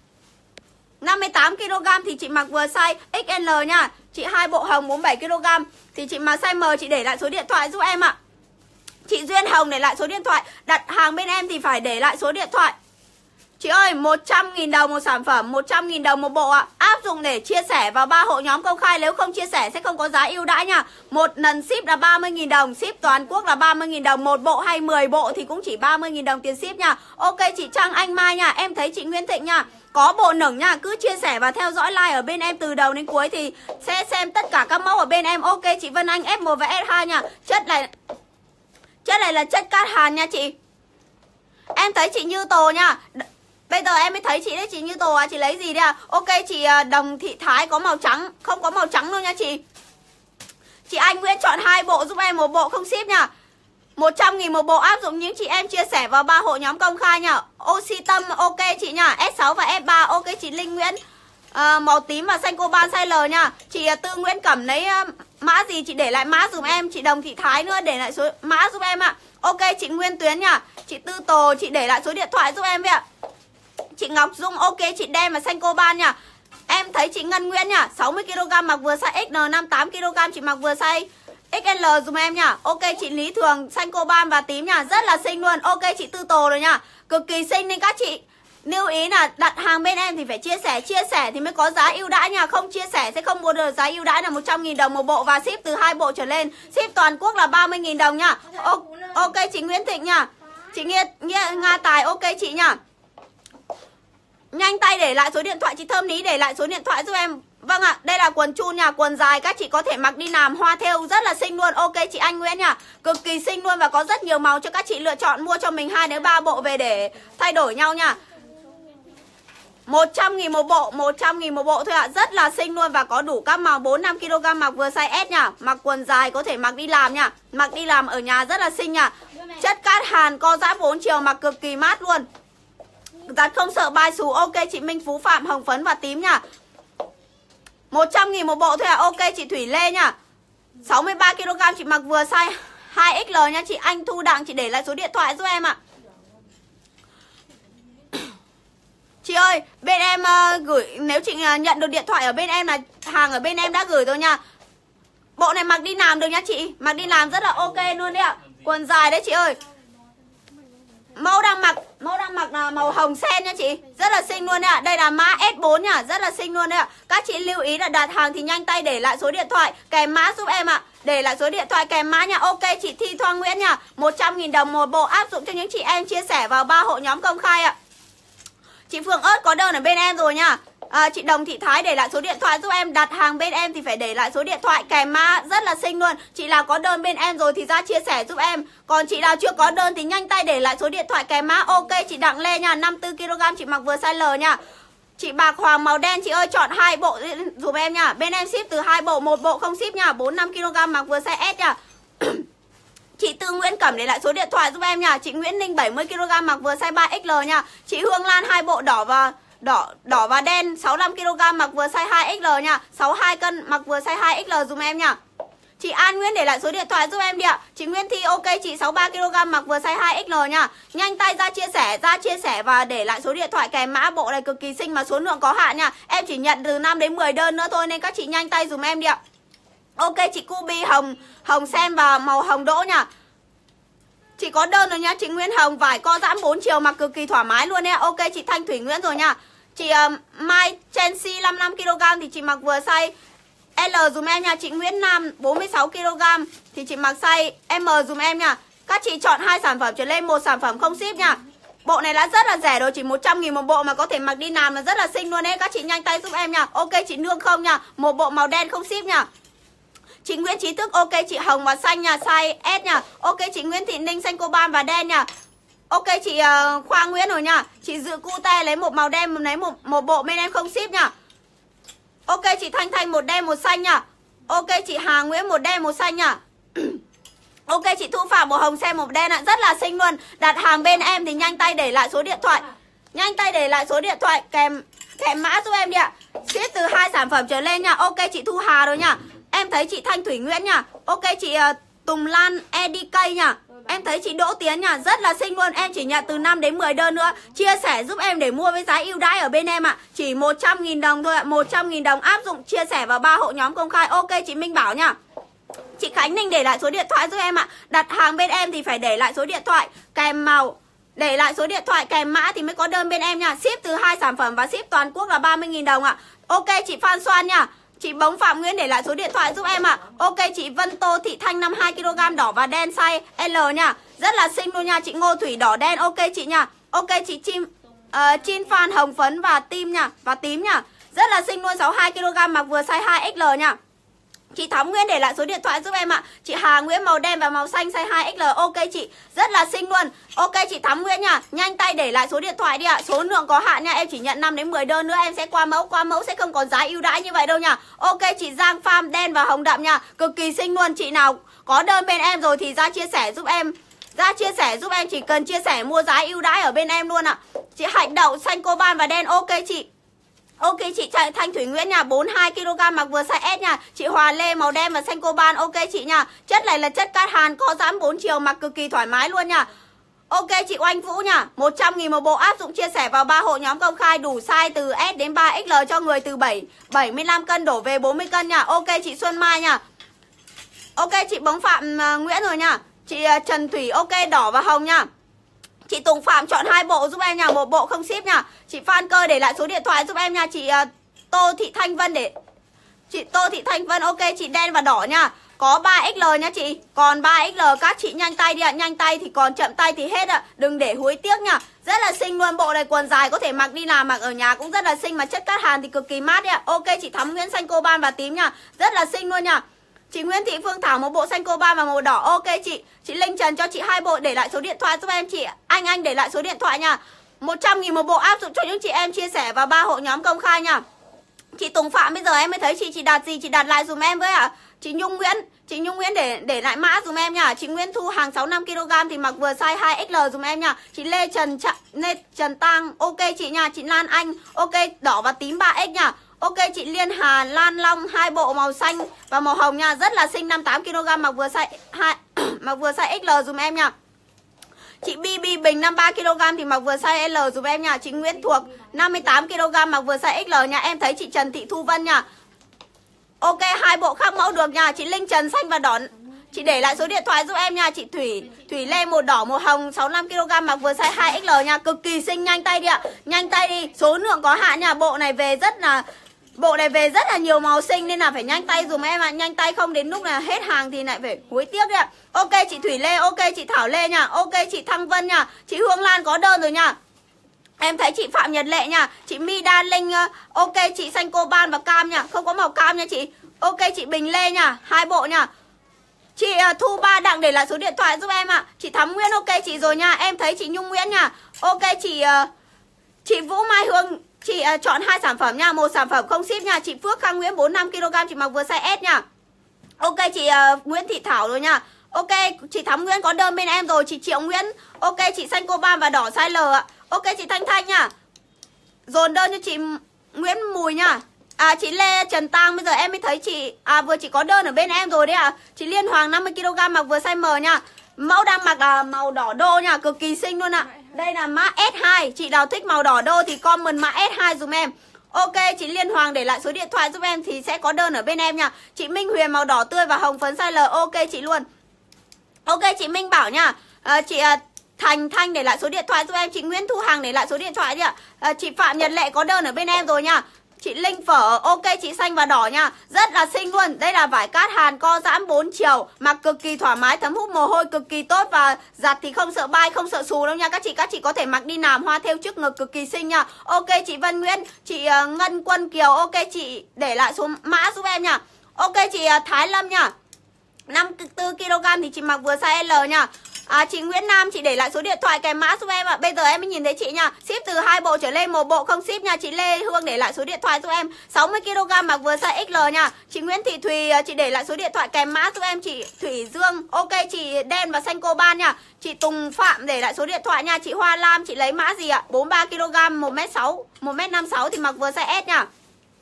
năm mươi tám ki lô gam thì chị mặc vừa size X L nha. Chị hai bộ hồng bốn mươi bảy ki lô gam thì chị mặc size M, chị để lại số điện thoại giúp em ạ. Chị Duyên Hồng để lại số điện thoại. Đặt hàng bên em thì phải để lại số điện thoại. Chị ơi, một trăm nghìn đồng một sản phẩm, một trăm nghìn đồng một bộ ạ. Áp dụng để chia sẻ vào ba hội nhóm công khai. Nếu không chia sẻ sẽ không có giá ưu đãi nha. Một lần ship là ba mươi nghìn đồng. Ship toàn quốc là ba mươi nghìn đồng. Một bộ hay mười bộ thì cũng chỉ ba mươi nghìn đồng tiền ship nha. Ok chị Trang Anh Mai nha. Em thấy chị Nguyễn Thịnh nha. Có bộ nửng nha. Cứ chia sẻ và theo dõi live ở bên em từ đầu đến cuối thì sẽ xem tất cả các mẫu ở bên em. Ok chị Vân Anh S một và S hai nha. Chất này Chất này là chất cát hàn nha chị. Em thấy chị Như Tồ nha. Bây giờ em mới thấy chị đấy, chị Như Tồ à, chị lấy gì đấy à? Ok chị Đồng Thị Thái có màu trắng, không có màu trắng luôn nha chị. Chị Anh Nguyễn chọn hai bộ giúp em, một bộ không ship nha. một trăm nghìn một bộ, áp dụng những chị em chia sẻ vào ba hội nhóm công khai nha. Oxy Tâm ok chị nha. S sáu và S ba. Ok chị Linh Nguyễn à, màu tím và xanh coban size L nha. Chị Tư Nguyễn Cẩm lấy uh, mã gì chị để lại mã dùm em. Chị Đồng Thị Thái nữa để lại số mã giúp em ạ. Ok chị Nguyên Tuyến nha. Chị Tư Tồ chị để lại số điện thoại giúp em vậy ạ. Chị Ngọc Dung ok chị đen và xanh coban nha. Em thấy chị Ngân Nguyễn nha. sáu mươi ki lô gam mặc vừa size X L, năm mươi tám ki lô gam chị mặc vừa size X L dùm em nha. Ok chị Lý Thường xanh coban và tím nha. Rất là xinh luôn. Ok chị Tư Tồ rồi nha. Cực kỳ xinh nên các chị lưu ý là đặt hàng bên em thì phải chia sẻ. Chia sẻ thì mới có giá ưu đãi nha. Không chia sẻ sẽ không mua được giá ưu đãi là một trăm nghìn đồng một bộ. Và ship từ hai bộ trở lên. Ship toàn quốc là ba mươi nghìn đồng nha. O Ok chị Nguyễn Thịnh nha. Chị Nghĩa, Nghĩa Nga Tài ok chị nha. Nhanh tay để lại số điện thoại. Chị Thơm Lý để lại số điện thoại giúp em. Vâng ạ, đây là quần chun nha. Quần dài các chị có thể mặc đi làm, hoa thêu rất là xinh luôn. Ok chị Anh Nguyễn nha. Cực kỳ xinh luôn và có rất nhiều màu cho các chị lựa chọn. Mua cho mình hai đến ba bộ về để thay đổi nhau nha. một trăm nghìn một bộ, một trăm nghìn một bộ thôi ạ. Rất là xinh luôn và có đủ các màu. Bốn năm ki lô gam mặc vừa size S nha. Mặc quần dài có thể mặc đi làm nha. Mặc đi làm ở nhà rất là xinh nha. Chất cát hàn, co giãn bốn chiều, mặc cực kỳ mát luôn. Giặt không sợ bai xù. Ok chị Minh Phú Phạm hồng phấn và tím nha. một trăm nghìn một bộ thôi ạ. Ok chị Thủy Lê nha. sáu mươi ba ki lô gam chị mặc vừa size hai X L nha. Chị Anh Thu Đặng chị để lại số điện thoại giúp em ạ. Chị ơi, bên em uh, gửi, nếu chị uh, nhận được điện thoại ở bên em là hàng ở bên em đã gửi rồi nha. Bộ này mặc đi làm được nha chị. Mặc đi làm rất là ok luôn đấy ạ. Quần dài đấy chị ơi. Mẫu đang mặc, mẫu đang mặc là màu hồng sen nha chị. Rất là xinh luôn đấy ạ. Đây là mã S bốn nha, rất là xinh luôn đấy ạ. Các chị lưu ý là đặt hàng thì nhanh tay để lại số điện thoại kèm mã giúp em ạ. để lại số điện thoại kèm mã nha. Ok chị Thi Thoa Nguyễn nha, một trăm nghìn đồng một bộ, áp dụng cho những chị em chia sẻ vào ba hội nhóm công khai ạ. Chị Phương ớt có đơn ở bên em rồi nha. À, chị Đồng Thị Thái để lại số điện thoại giúp em. Đặt hàng bên em thì phải để lại số điện thoại kèm mã, rất là xinh luôn. Chị nào có đơn bên em rồi thì ra chia sẻ giúp em. Còn chị nào chưa có đơn thì nhanh tay để lại số điện thoại kèm mã. Ok chị Đặng Lê nha, năm mươi tư ki lô gam chị mặc vừa size L nha. Chị Bạc Hoàng màu đen chị ơi chọn hai bộ giúp em nha. Bên em ship từ hai bộ, một bộ không ship nha, bốn mươi lăm ki lô gam mặc vừa size S nha. Chị Tư Nguyễn Cẩm để lại số điện thoại giúp em nha. Chị Nguyễn Ninh bảy mươi ki lô gam mặc vừa size ba X L nha. Chị Hương Lan hai bộ đỏ và đỏ đỏ và đen sáu mươi lăm ki lô gam mặc vừa size hai X L nha. sáu mươi hai cân mặc vừa size hai X L dùm em nha. Chị An Nguyễn để lại số điện thoại giúp em đi ạ. Chị Nguyễn Thi ok chị sáu mươi ba ki lô gam mặc vừa size hai X L nha. Nhanh tay ra chia sẻ, ra chia sẻ và để lại số điện thoại kèm mã. Bộ này cực kỳ xinh mà số lượng có hạn nha. Em chỉ nhận từ năm đến mười đơn nữa thôi nên các chị nhanh tay dùm em đi ạ. Ok chị Cubi hồng hồng sen và màu hồng đỗ nha. Chị có đơn rồi nha. Chị Nguyễn Hồng vải co giãn bốn chiều mặc cực kỳ thoải mái luôn nha. Ok chị Thanh Thủy Nguyễn rồi nha. Chị uh, Mai Chelsea năm mươi lăm ki lô gam thì chị mặc vừa size L dùm em nha. Chị Nguyễn Nam bốn mươi sáu ki lô gam thì chị mặc size M dùm em nha. Các chị chọn hai sản phẩm trở lên, một sản phẩm không ship nha. Bộ này đã rất là rẻ rồi, chỉ một trăm nghìn một bộ mà có thể mặc đi làm là rất là xinh luôn đấy. Các chị nhanh tay giúp em nha. Ok chị Nương không nha, một bộ màu đen không ship nha. Chị Nguyễn Trí Thức ok chị Hồng và xanh nha, size S nha. Ok chị Nguyễn Thị Ninh xanh coban và đen nha. Ok chị uh, Khoa Nguyễn rồi nha. Chị Dự Cu Te lấy một màu đen, lấy một một bộ bên em không ship nha. Ok chị Thanh Thanh một đen một xanh nha. Ok chị Hà Nguyễn một đen một xanh nha. Ok chị Thu Phạm một hồng sen một đen ạ, rất là xinh luôn. Đặt hàng bên em thì nhanh tay để lại số điện thoại. Nhanh tay để lại số điện thoại kèm kèm mã giúp em đi ạ. Ship từ hai sản phẩm trở lên nha. Ok chị Thu Hà rồi nha. Em thấy chị Thanh Thủy Nguyễn nha. Ok chị uh, Tùng Lan e đê ca nha. Em thấy chị Đỗ Tiến nha, rất là xinh luôn. Em chỉ nhận từ năm đến mười đơn nữa. Chia sẻ giúp em để mua với giá ưu đãi ở bên em ạ. Chỉ một trăm nghìn đồng thôi ạ. một trăm nghìn đồng áp dụng chia sẻ vào ba hội nhóm công khai. Ok chị Minh Bảo nha. Chị Khánh Ninh để lại số điện thoại giúp em ạ. Đặt hàng bên em thì phải để lại số điện thoại kèm màu, để lại số điện thoại kèm mã thì mới có đơn bên em nha. Ship từ hai sản phẩm và ship toàn quốc là ba mươi nghìn đồng ạ. Ok chị Phan Xoan nha. Chị Bống Phạm Nguyễn để lại số điện thoại giúp em ạ. Ok chị Vân Tô Thị Thanh năm mươi hai ki lô gam đỏ và đen size L nha. Rất là xinh luôn nha. Chị Ngô Thủy đỏ đen ok chị nha. Ok chị Chim uh, Chin Phan hồng phấn và tim nha, và tím nha. Rất là xinh luôn, sáu mươi hai ki lô gam mặc vừa size hai X L nha. Chị Thắm Nguyễn để lại số điện thoại giúp em ạ. Chị Hà Nguyễn màu đen và màu xanh size hai X L. Ok chị, rất là xinh luôn. Ok chị Thắm Nguyễn nha. Nhanh tay để lại số điện thoại đi ạ. Số lượng có hạn nha. Em chỉ nhận năm đến mười đơn nữa em sẽ qua mẫu. Qua mẫu sẽ không còn giá ưu đãi như vậy đâu nha. Ok chị Giang Farm đen và hồng đậm nha. Cực kỳ xinh luôn. Chị nào có đơn bên em rồi thì ra chia sẻ giúp em. Ra chia sẻ giúp em, chỉ cần chia sẻ mua giá ưu đãi ở bên em luôn ạ. Chị Hạnh Đậu xanh coban và đen. Ok chị. Ok chị Thanh Thủy Nguyễn nha, bốn mươi hai ki lô gam mặc vừa size S nha. Chị Hòa Lê màu đen và xanh coban. Ok chị nha. Chất này là chất cát hàn co giãn bốn chiều mặc cực kỳ thoải mái luôn nha. Ok chị Oanh Vũ nha, một trăm nghìn một bộ, áp dụng chia sẻ vào ba hội nhóm công khai, đủ size từ S đến ba X L cho người từ bảy bảy mươi lăm cân đổ về bốn mươi cân nha. Ok chị Xuân Mai nha. Ok chị Bống Phạm uh, Nguyễn rồi nha. Chị uh, Trần Thủy ok đỏ và hồng nha. Chị Tùng Phạm chọn hai bộ giúp em nha, một bộ không ship nha. Chị Phan Cơ để lại số điện thoại giúp em nha. Chị uh, Tô Thị Thanh Vân để Chị Tô Thị Thanh Vân ok chị đen và đỏ nha. Có ba X L nha chị. Còn ba X L các chị nhanh tay đi ạ. Nhanh tay thì còn, chậm tay thì hết ạ. Đừng để hối tiếc nha. Rất là xinh luôn. Bộ này quần dài có thể mặc đi làm, mặc ở nhà cũng rất là xinh. Mà chất cát hàn thì cực kỳ mát ạ. Ok chị Thắm Nguyễn xanh coban và tím nha. Rất là xinh luôn nha. Chị Nguyễn Thị Phương Thảo một bộ xanh coban và màu đỏ. Ok chị. Chị Linh Trần cho chị hai bộ, để lại số điện thoại giúp em. Chị Anh Anh để lại số điện thoại nha. một trăm nghìn một bộ, áp dụng cho những chị em chia sẻ vào ba hội nhóm công khai nha. Chị Tùng Phạm bây giờ em mới thấy chị chị đặt gì chị đặt lại dùm em với ạ. À. Chị Nhung Nguyễn, chị Nhung Nguyễn để để lại mã dùm em nha. Chị Nguyễn Thu hàng sáu mươi lăm ki lô gam thì mặc vừa size hai X L dùm em nha. Chị Lê Trần Ch Lê Trần Tăng ok chị nha. Chị Lan Anh ok đỏ và tím ba X nha. Ok chị Liên Hà Lan Long hai bộ màu xanh và màu hồng nha, rất là xinh, năm mươi tám ki lô gam mặc vừa size hai mặc vừa size X L dùm em nha. Chị bê bê Bình năm mươi ba ki lô gam thì mặc vừa size L dùm em nha. Chị Nguyễn Thuộc năm mươi tám ki lô gam mặc vừa size X L nha. Em thấy chị Trần Thị Thu Vân nha. Ok hai bộ khác mẫu được nha. Chị Linh Trần xanh và đỏ. Chị để lại số điện thoại giúp em nha. Chị Thủy Thủy Lê một đỏ một hồng sáu mươi lăm ki lô gam mặc vừa size hai X L nha. Cực kỳ xinh, nhanh tay đi ạ. Nhanh tay đi, số lượng có hạn nha. Bộ này về rất là Bộ này về rất là nhiều màu xinh nên là phải nhanh tay dùm em ạ. À. Nhanh tay không đến lúc là hết hàng thì lại phải hối tiếc đấy ạ. Ok chị Thủy Lê, ok chị Thảo Lê nha. Ok chị Thăng Vân nha. Chị Hương Lan có đơn rồi nha. Em thấy chị Phạm Nhật Lệ nha. Chị My Đan Linh, ok chị Xanh Cô Ban và Cam nha. Không có màu cam nha chị. Ok chị Bình Lê nha. Hai bộ nha. Chị uh, Thu Ba Đặng để lại số điện thoại giúp em ạ. À. Chị Thắm Nguyễn ok chị rồi nha. Em thấy chị Nhung Nguyễn nha. Ok chị uh, chị Vũ Mai Hương, chị uh, chọn hai sản phẩm nha. Một sản phẩm không ship nha. Chị Phước Khang Nguyễn bốn mươi lăm ki lô gam, chị mặc vừa size S nha. Ok chị uh, Nguyễn Thị Thảo rồi nha. Ok chị Thắm Nguyễn có đơn bên em rồi. Chị Triệu Nguyễn, ok chị Xanh Cô Ban và đỏ size L ạ. Ok chị Thanh Thanh nha. Dồn đơn cho chị Nguyễn Mùi nha. À chị Lê Trần Tăng, bây giờ em mới thấy chị à vừa chị có đơn ở bên em rồi đấy ạ. À. Chị Liên Hoàng năm mươi ki lô gam mặc vừa size M nha. Mẫu đang mặc là màu đỏ đô nha, cực kỳ xinh luôn ạ. À. Đây là mã S hai, chị nào thích màu đỏ đô thì comment mã S hai dùm em. Ok chị Liên Hoàng để lại số điện thoại giúp em thì sẽ có đơn ở bên em nha. Chị Minh Huyền màu đỏ tươi và hồng phấn size L, ok chị luôn. Ok chị Minh Bảo nha. À, chị à, Thành Thanh để lại số điện thoại giúp em. Chị Nguyễn Thu Hằng để lại số điện thoại đi ạ. À, chị Phạm Nhật Lệ có đơn ở bên em rồi nha. Chị Linh Phở, ok chị xanh và đỏ nha. Rất là xinh luôn. Đây là vải cát Hàn co giãn bốn chiều, mặc cực kỳ thoải mái, thấm hút mồ hôi cực kỳ tốt. Và giặt thì không sợ bay, không sợ xù đâu nha các chị. Các chị có thể mặc đi làm hoa thêu trước ngực cực kỳ xinh nha. Ok chị Vân Nguyễn, chị uh, Ngân Quân Kiều, ok chị để lại số mã giúp em nha. Ok chị uh, Thái Lâm nha. năm mươi tư ki lô gam thì chị mặc vừa size L nha. À, chị Nguyễn Nam chị để lại số điện thoại kèm mã giúp em ạ. À. Bây giờ em mới nhìn thấy chị nha. Ship từ hai bộ trở lên, một bộ không ship nha. Chị Lê Hương để lại số điện thoại giúp em. sáu mươi ki lô gam mặc vừa size X L nha. Chị Nguyễn Thị Thùy chị để lại số điện thoại kèm mã giúp em. Chị Thủy Dương, ok chị Đen và Xanh Cô Ban nha. Chị Tùng Phạm để lại số điện thoại nha. Chị Hoa Lam chị lấy mã gì ạ? bốn mươi ba ki lô gam, một mét sáu, một mét năm mươi sáu thì mặc vừa size S nha.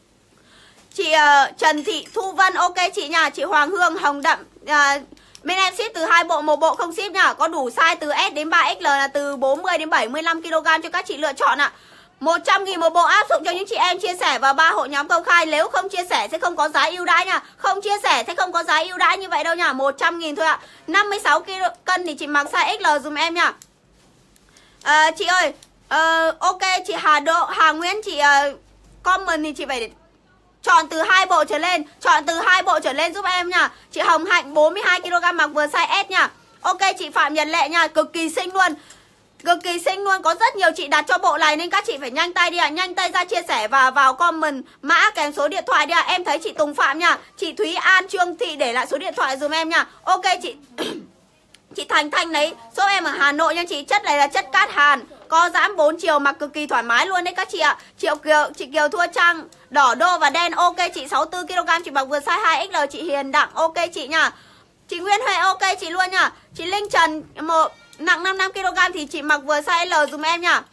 Chị uh, Trần Thị Thu Vân, ok chị nha. Chị Hoàng Hương Hồng Đậm, uh, bên em ship từ hai bộ, một bộ không ship nha. Có đủ size từ S đến ba X L, là từ bốn mươi đến bảy mươi lăm ki lô gam cho các chị lựa chọn ạ. À. một trăm nghìn một bộ áp dụng cho những chị em chia sẻ vào ba hội nhóm công khai. Nếu không chia sẻ sẽ không có giá ưu đãi nha. Không chia sẻ sẽ không có giá ưu đãi như vậy đâu nha. một trăm nghìn thôi ạ. À. năm mươi sáu cân thì chị mặc size X L dùm em nha. À, chị ơi, uh, ok chị Hà Độ, Hà Nguyễn chị uh, comment thì chị phải chọn từ hai bộ trở lên, chọn từ hai bộ trở lên giúp em nha. Chị Hồng Hạnh bốn mươi hai ki lô gam mặc vừa size S nha. Ok chị Phạm Nhật Lệ nha, cực kỳ xinh luôn. Cực kỳ xinh luôn, có rất nhiều chị đặt cho bộ này nên các chị phải nhanh tay đi ạ. À. Nhanh tay ra chia sẻ và vào comment mã kèm số điện thoại đi ạ. À. Em thấy chị Tùng Phạm nha. Chị Thúy An Trương Thị để lại số điện thoại dùm em nha. Ok chị chị Thành Thanh lấy giúp em ở Hà Nội nha chị. Chất này là chất cát Hàn, co giãn bốn chiều, mặc cực kỳ thoải mái luôn đấy các chị ạ. Triệu Kiều, chị Kiều Thua Trang đỏ đô và đen, ok chị sáu mươi tư ki lô gam chị mặc vừa size hai X L. Chị Hiền Đặng, ok chị nha. Chị Nguyễn Huệ, ok chị luôn nha. Chị Linh Trần một nặng năm mươi lăm ki lô gam thì chị mặc vừa size L dùm em nha.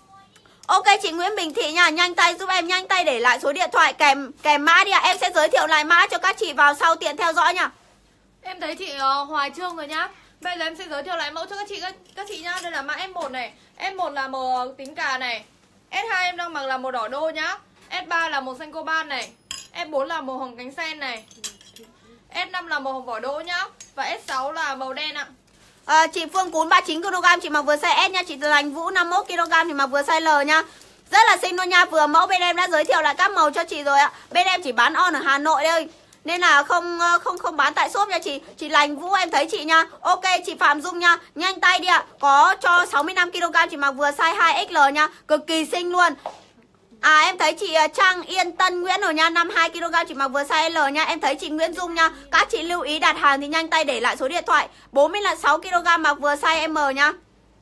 Ok chị Nguyễn Bình Thị nha, nhanh tay giúp em, nhanh tay để lại số điện thoại kèm kèm mã đi ạ. Em sẽ giới thiệu lại mã cho các chị vào sau tiện theo dõi nha. Em thấy chị uh, Hoài Trương rồi nhá. Bây giờ em sẽ giới thiệu lại mẫu cho các chị các, các chị nhá. Đây là mã S một này. S một là màu tím cà này. S hai em đang mặc là màu đỏ đô nhá. S ba là màu xanh coban này. S bốn là màu hồng cánh sen này. S năm là màu hồng vỏ đỗ nhá. Và S sáu là màu đen ạ. À, chị Phương Cún ba mươi chín ki lô gam chị mặc vừa size S nha. Chị Lành Vũ năm mươi mốt ki lô gam thì mặc vừa size L nha. Rất là xinh luôn nha. Vừa mẫu bên em đã giới thiệu lại các màu cho chị rồi ạ. Bên em chỉ bán on ở Hà Nội đây, nên là không không không bán tại shop nha chị. Chị Lành Vũ em thấy chị nha. Ok chị Phạm Dung nha, nhanh tay đi ạ. Có cho sáu mươi lăm ki lô gam chị mặc vừa size hai X L nha. Cực kỳ xinh luôn. À em thấy chị Trang Yên Tân Nguyễn rồi nha, năm mươi hai ki lô gam chị mặc vừa size L nha. Em thấy chị Nguyễn Dung nha. Các chị lưu ý đặt hàng thì nhanh tay để lại số điện thoại. bốn mươi sáu ki lô gam mặc vừa size M nha.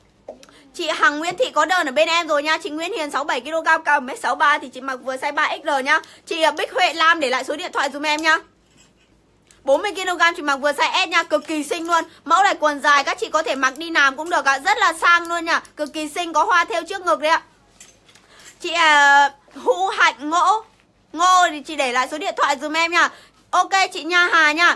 Chị Hằng Nguyễn Thị có đơn ở bên em rồi nha. Chị Nguyễn Hiền sáu mươi bảy ki lô gam cao một mét sáu mươi ba thì chị mặc vừa size ba X L nha. Chị Bích Huệ Lam để lại số điện thoại dùm em nha. bốn mươi ki lô gam chị mặc vừa size S nha, cực kỳ xinh luôn. Mẫu này quần dài các chị có thể mặc đi làm cũng được ạ, rất là sang luôn nha, cực kỳ xinh, có hoa thêu trước ngực đấy ạ. Chị uh, Hữu Hạnh Ngỗ Ngô thì chị để lại số điện thoại dùm em nha. Ok chị Nha Hà nha.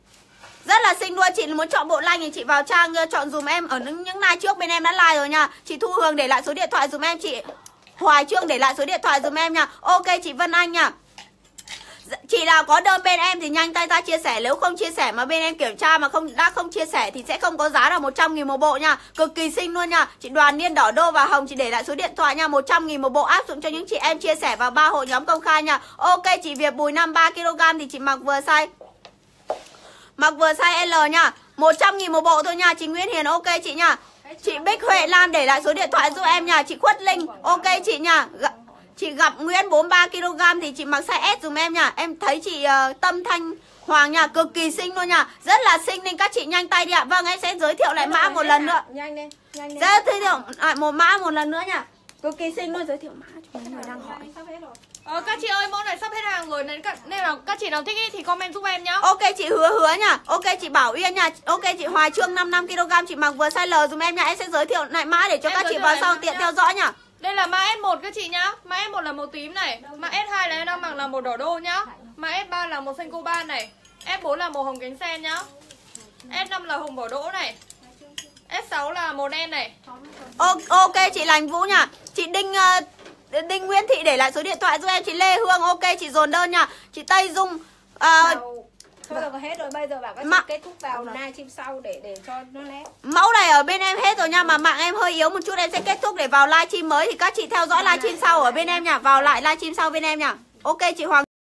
Rất là xinh luôn, chị muốn chọn bộ lanh thì chị vào trang chọn dùm em. Ở những, những live trước bên em đã like rồi nha. Chị Thu Hường để lại số điện thoại dùm em. Chị Hoài Trương để lại số điện thoại dùm em nha. Ok chị Vân Anh nha. chị nào có đơn bên em thì nhanh tay ta chia sẻ. Nếu không chia sẻ mà bên em kiểm tra mà không đã không chia sẻ thì sẽ không có giá là một trăm nghìn một bộ nha. Cực kỳ xinh luôn nha. Chị Đoàn Niên đỏ đô và hồng, chị để lại số điện thoại nha. một trăm nghìn một bộ, áp dụng cho những chị em chia sẻ vào ba hội nhóm công khai nha. Ok chị Việt Bùi năm ba ki lô gam thì chị mặc vừa size Mặc vừa size L nha. một trăm nghìn một bộ thôi nha. Chị Nguyễn Hiền ok chị nha. Chị Bích Huệ Lan để lại số điện thoại giúp em nha. Chị Khuất Linh ok chị nha. Chị Gặp Nguyễn bốn mươi ba ki lô gam thì chị mặc size S dùm em nha. Em thấy chị uh, Tâm Thanh Hoàng nha, cực kỳ xinh luôn nha. Rất là xinh nên các chị nhanh tay đi ạ. Vâng, em sẽ giới thiệu lại mã một lần nữa. Nhanh lên, nhanh lên. Giới thiệu lại một mã một lần nữa nha. Cực kỳ xinh luôn, giới thiệu mã cho mấy người đang hỏi. Ờ, các chị ơi, mẫu này sắp hết hàng rồi nên các, nên là các chị nào thích ý thì comment giúp em nhá. Ok chị Hứa Hứa nha. Ok chị Bảo Uyên nha. Ok chị Hoài Trương năm mươi lăm ki lô gam chị mặc vừa size L dùm em nha. Em sẽ giới thiệu lại mã để cho em các chị vào sau tiện theo dõi nha. Đây là mã S một các chị nhá. Mã S một là màu tím này. Mã S hai là em đang mặc là màu đỏ đô nhá. Mã S ba là màu xanh coban này. S bốn là màu hồng cánh sen nhá. S năm là hồng bỏ đỗ này. S sáu là màu đen này. O ok chị Lành Vũ nha. Chị Đinh uh, Đinh Nguyễn Thị để lại số điện thoại giúp em. Chị Lê Hương ok chị dồn đơn nha. Chị Tây Dung uh, thôi rồi hết rồi, bây giờ bảo các Mà... chị kết thúc vào livestream sau để để cho nó lép. Mẫu này ở bên em hết rồi nha, mà mạng em hơi yếu một chút, em sẽ kết thúc để vào livestream mới thì các chị theo dõi livestream sau ở bên em nha, vào lại livestream sau bên em nha. Ok chị Hoàng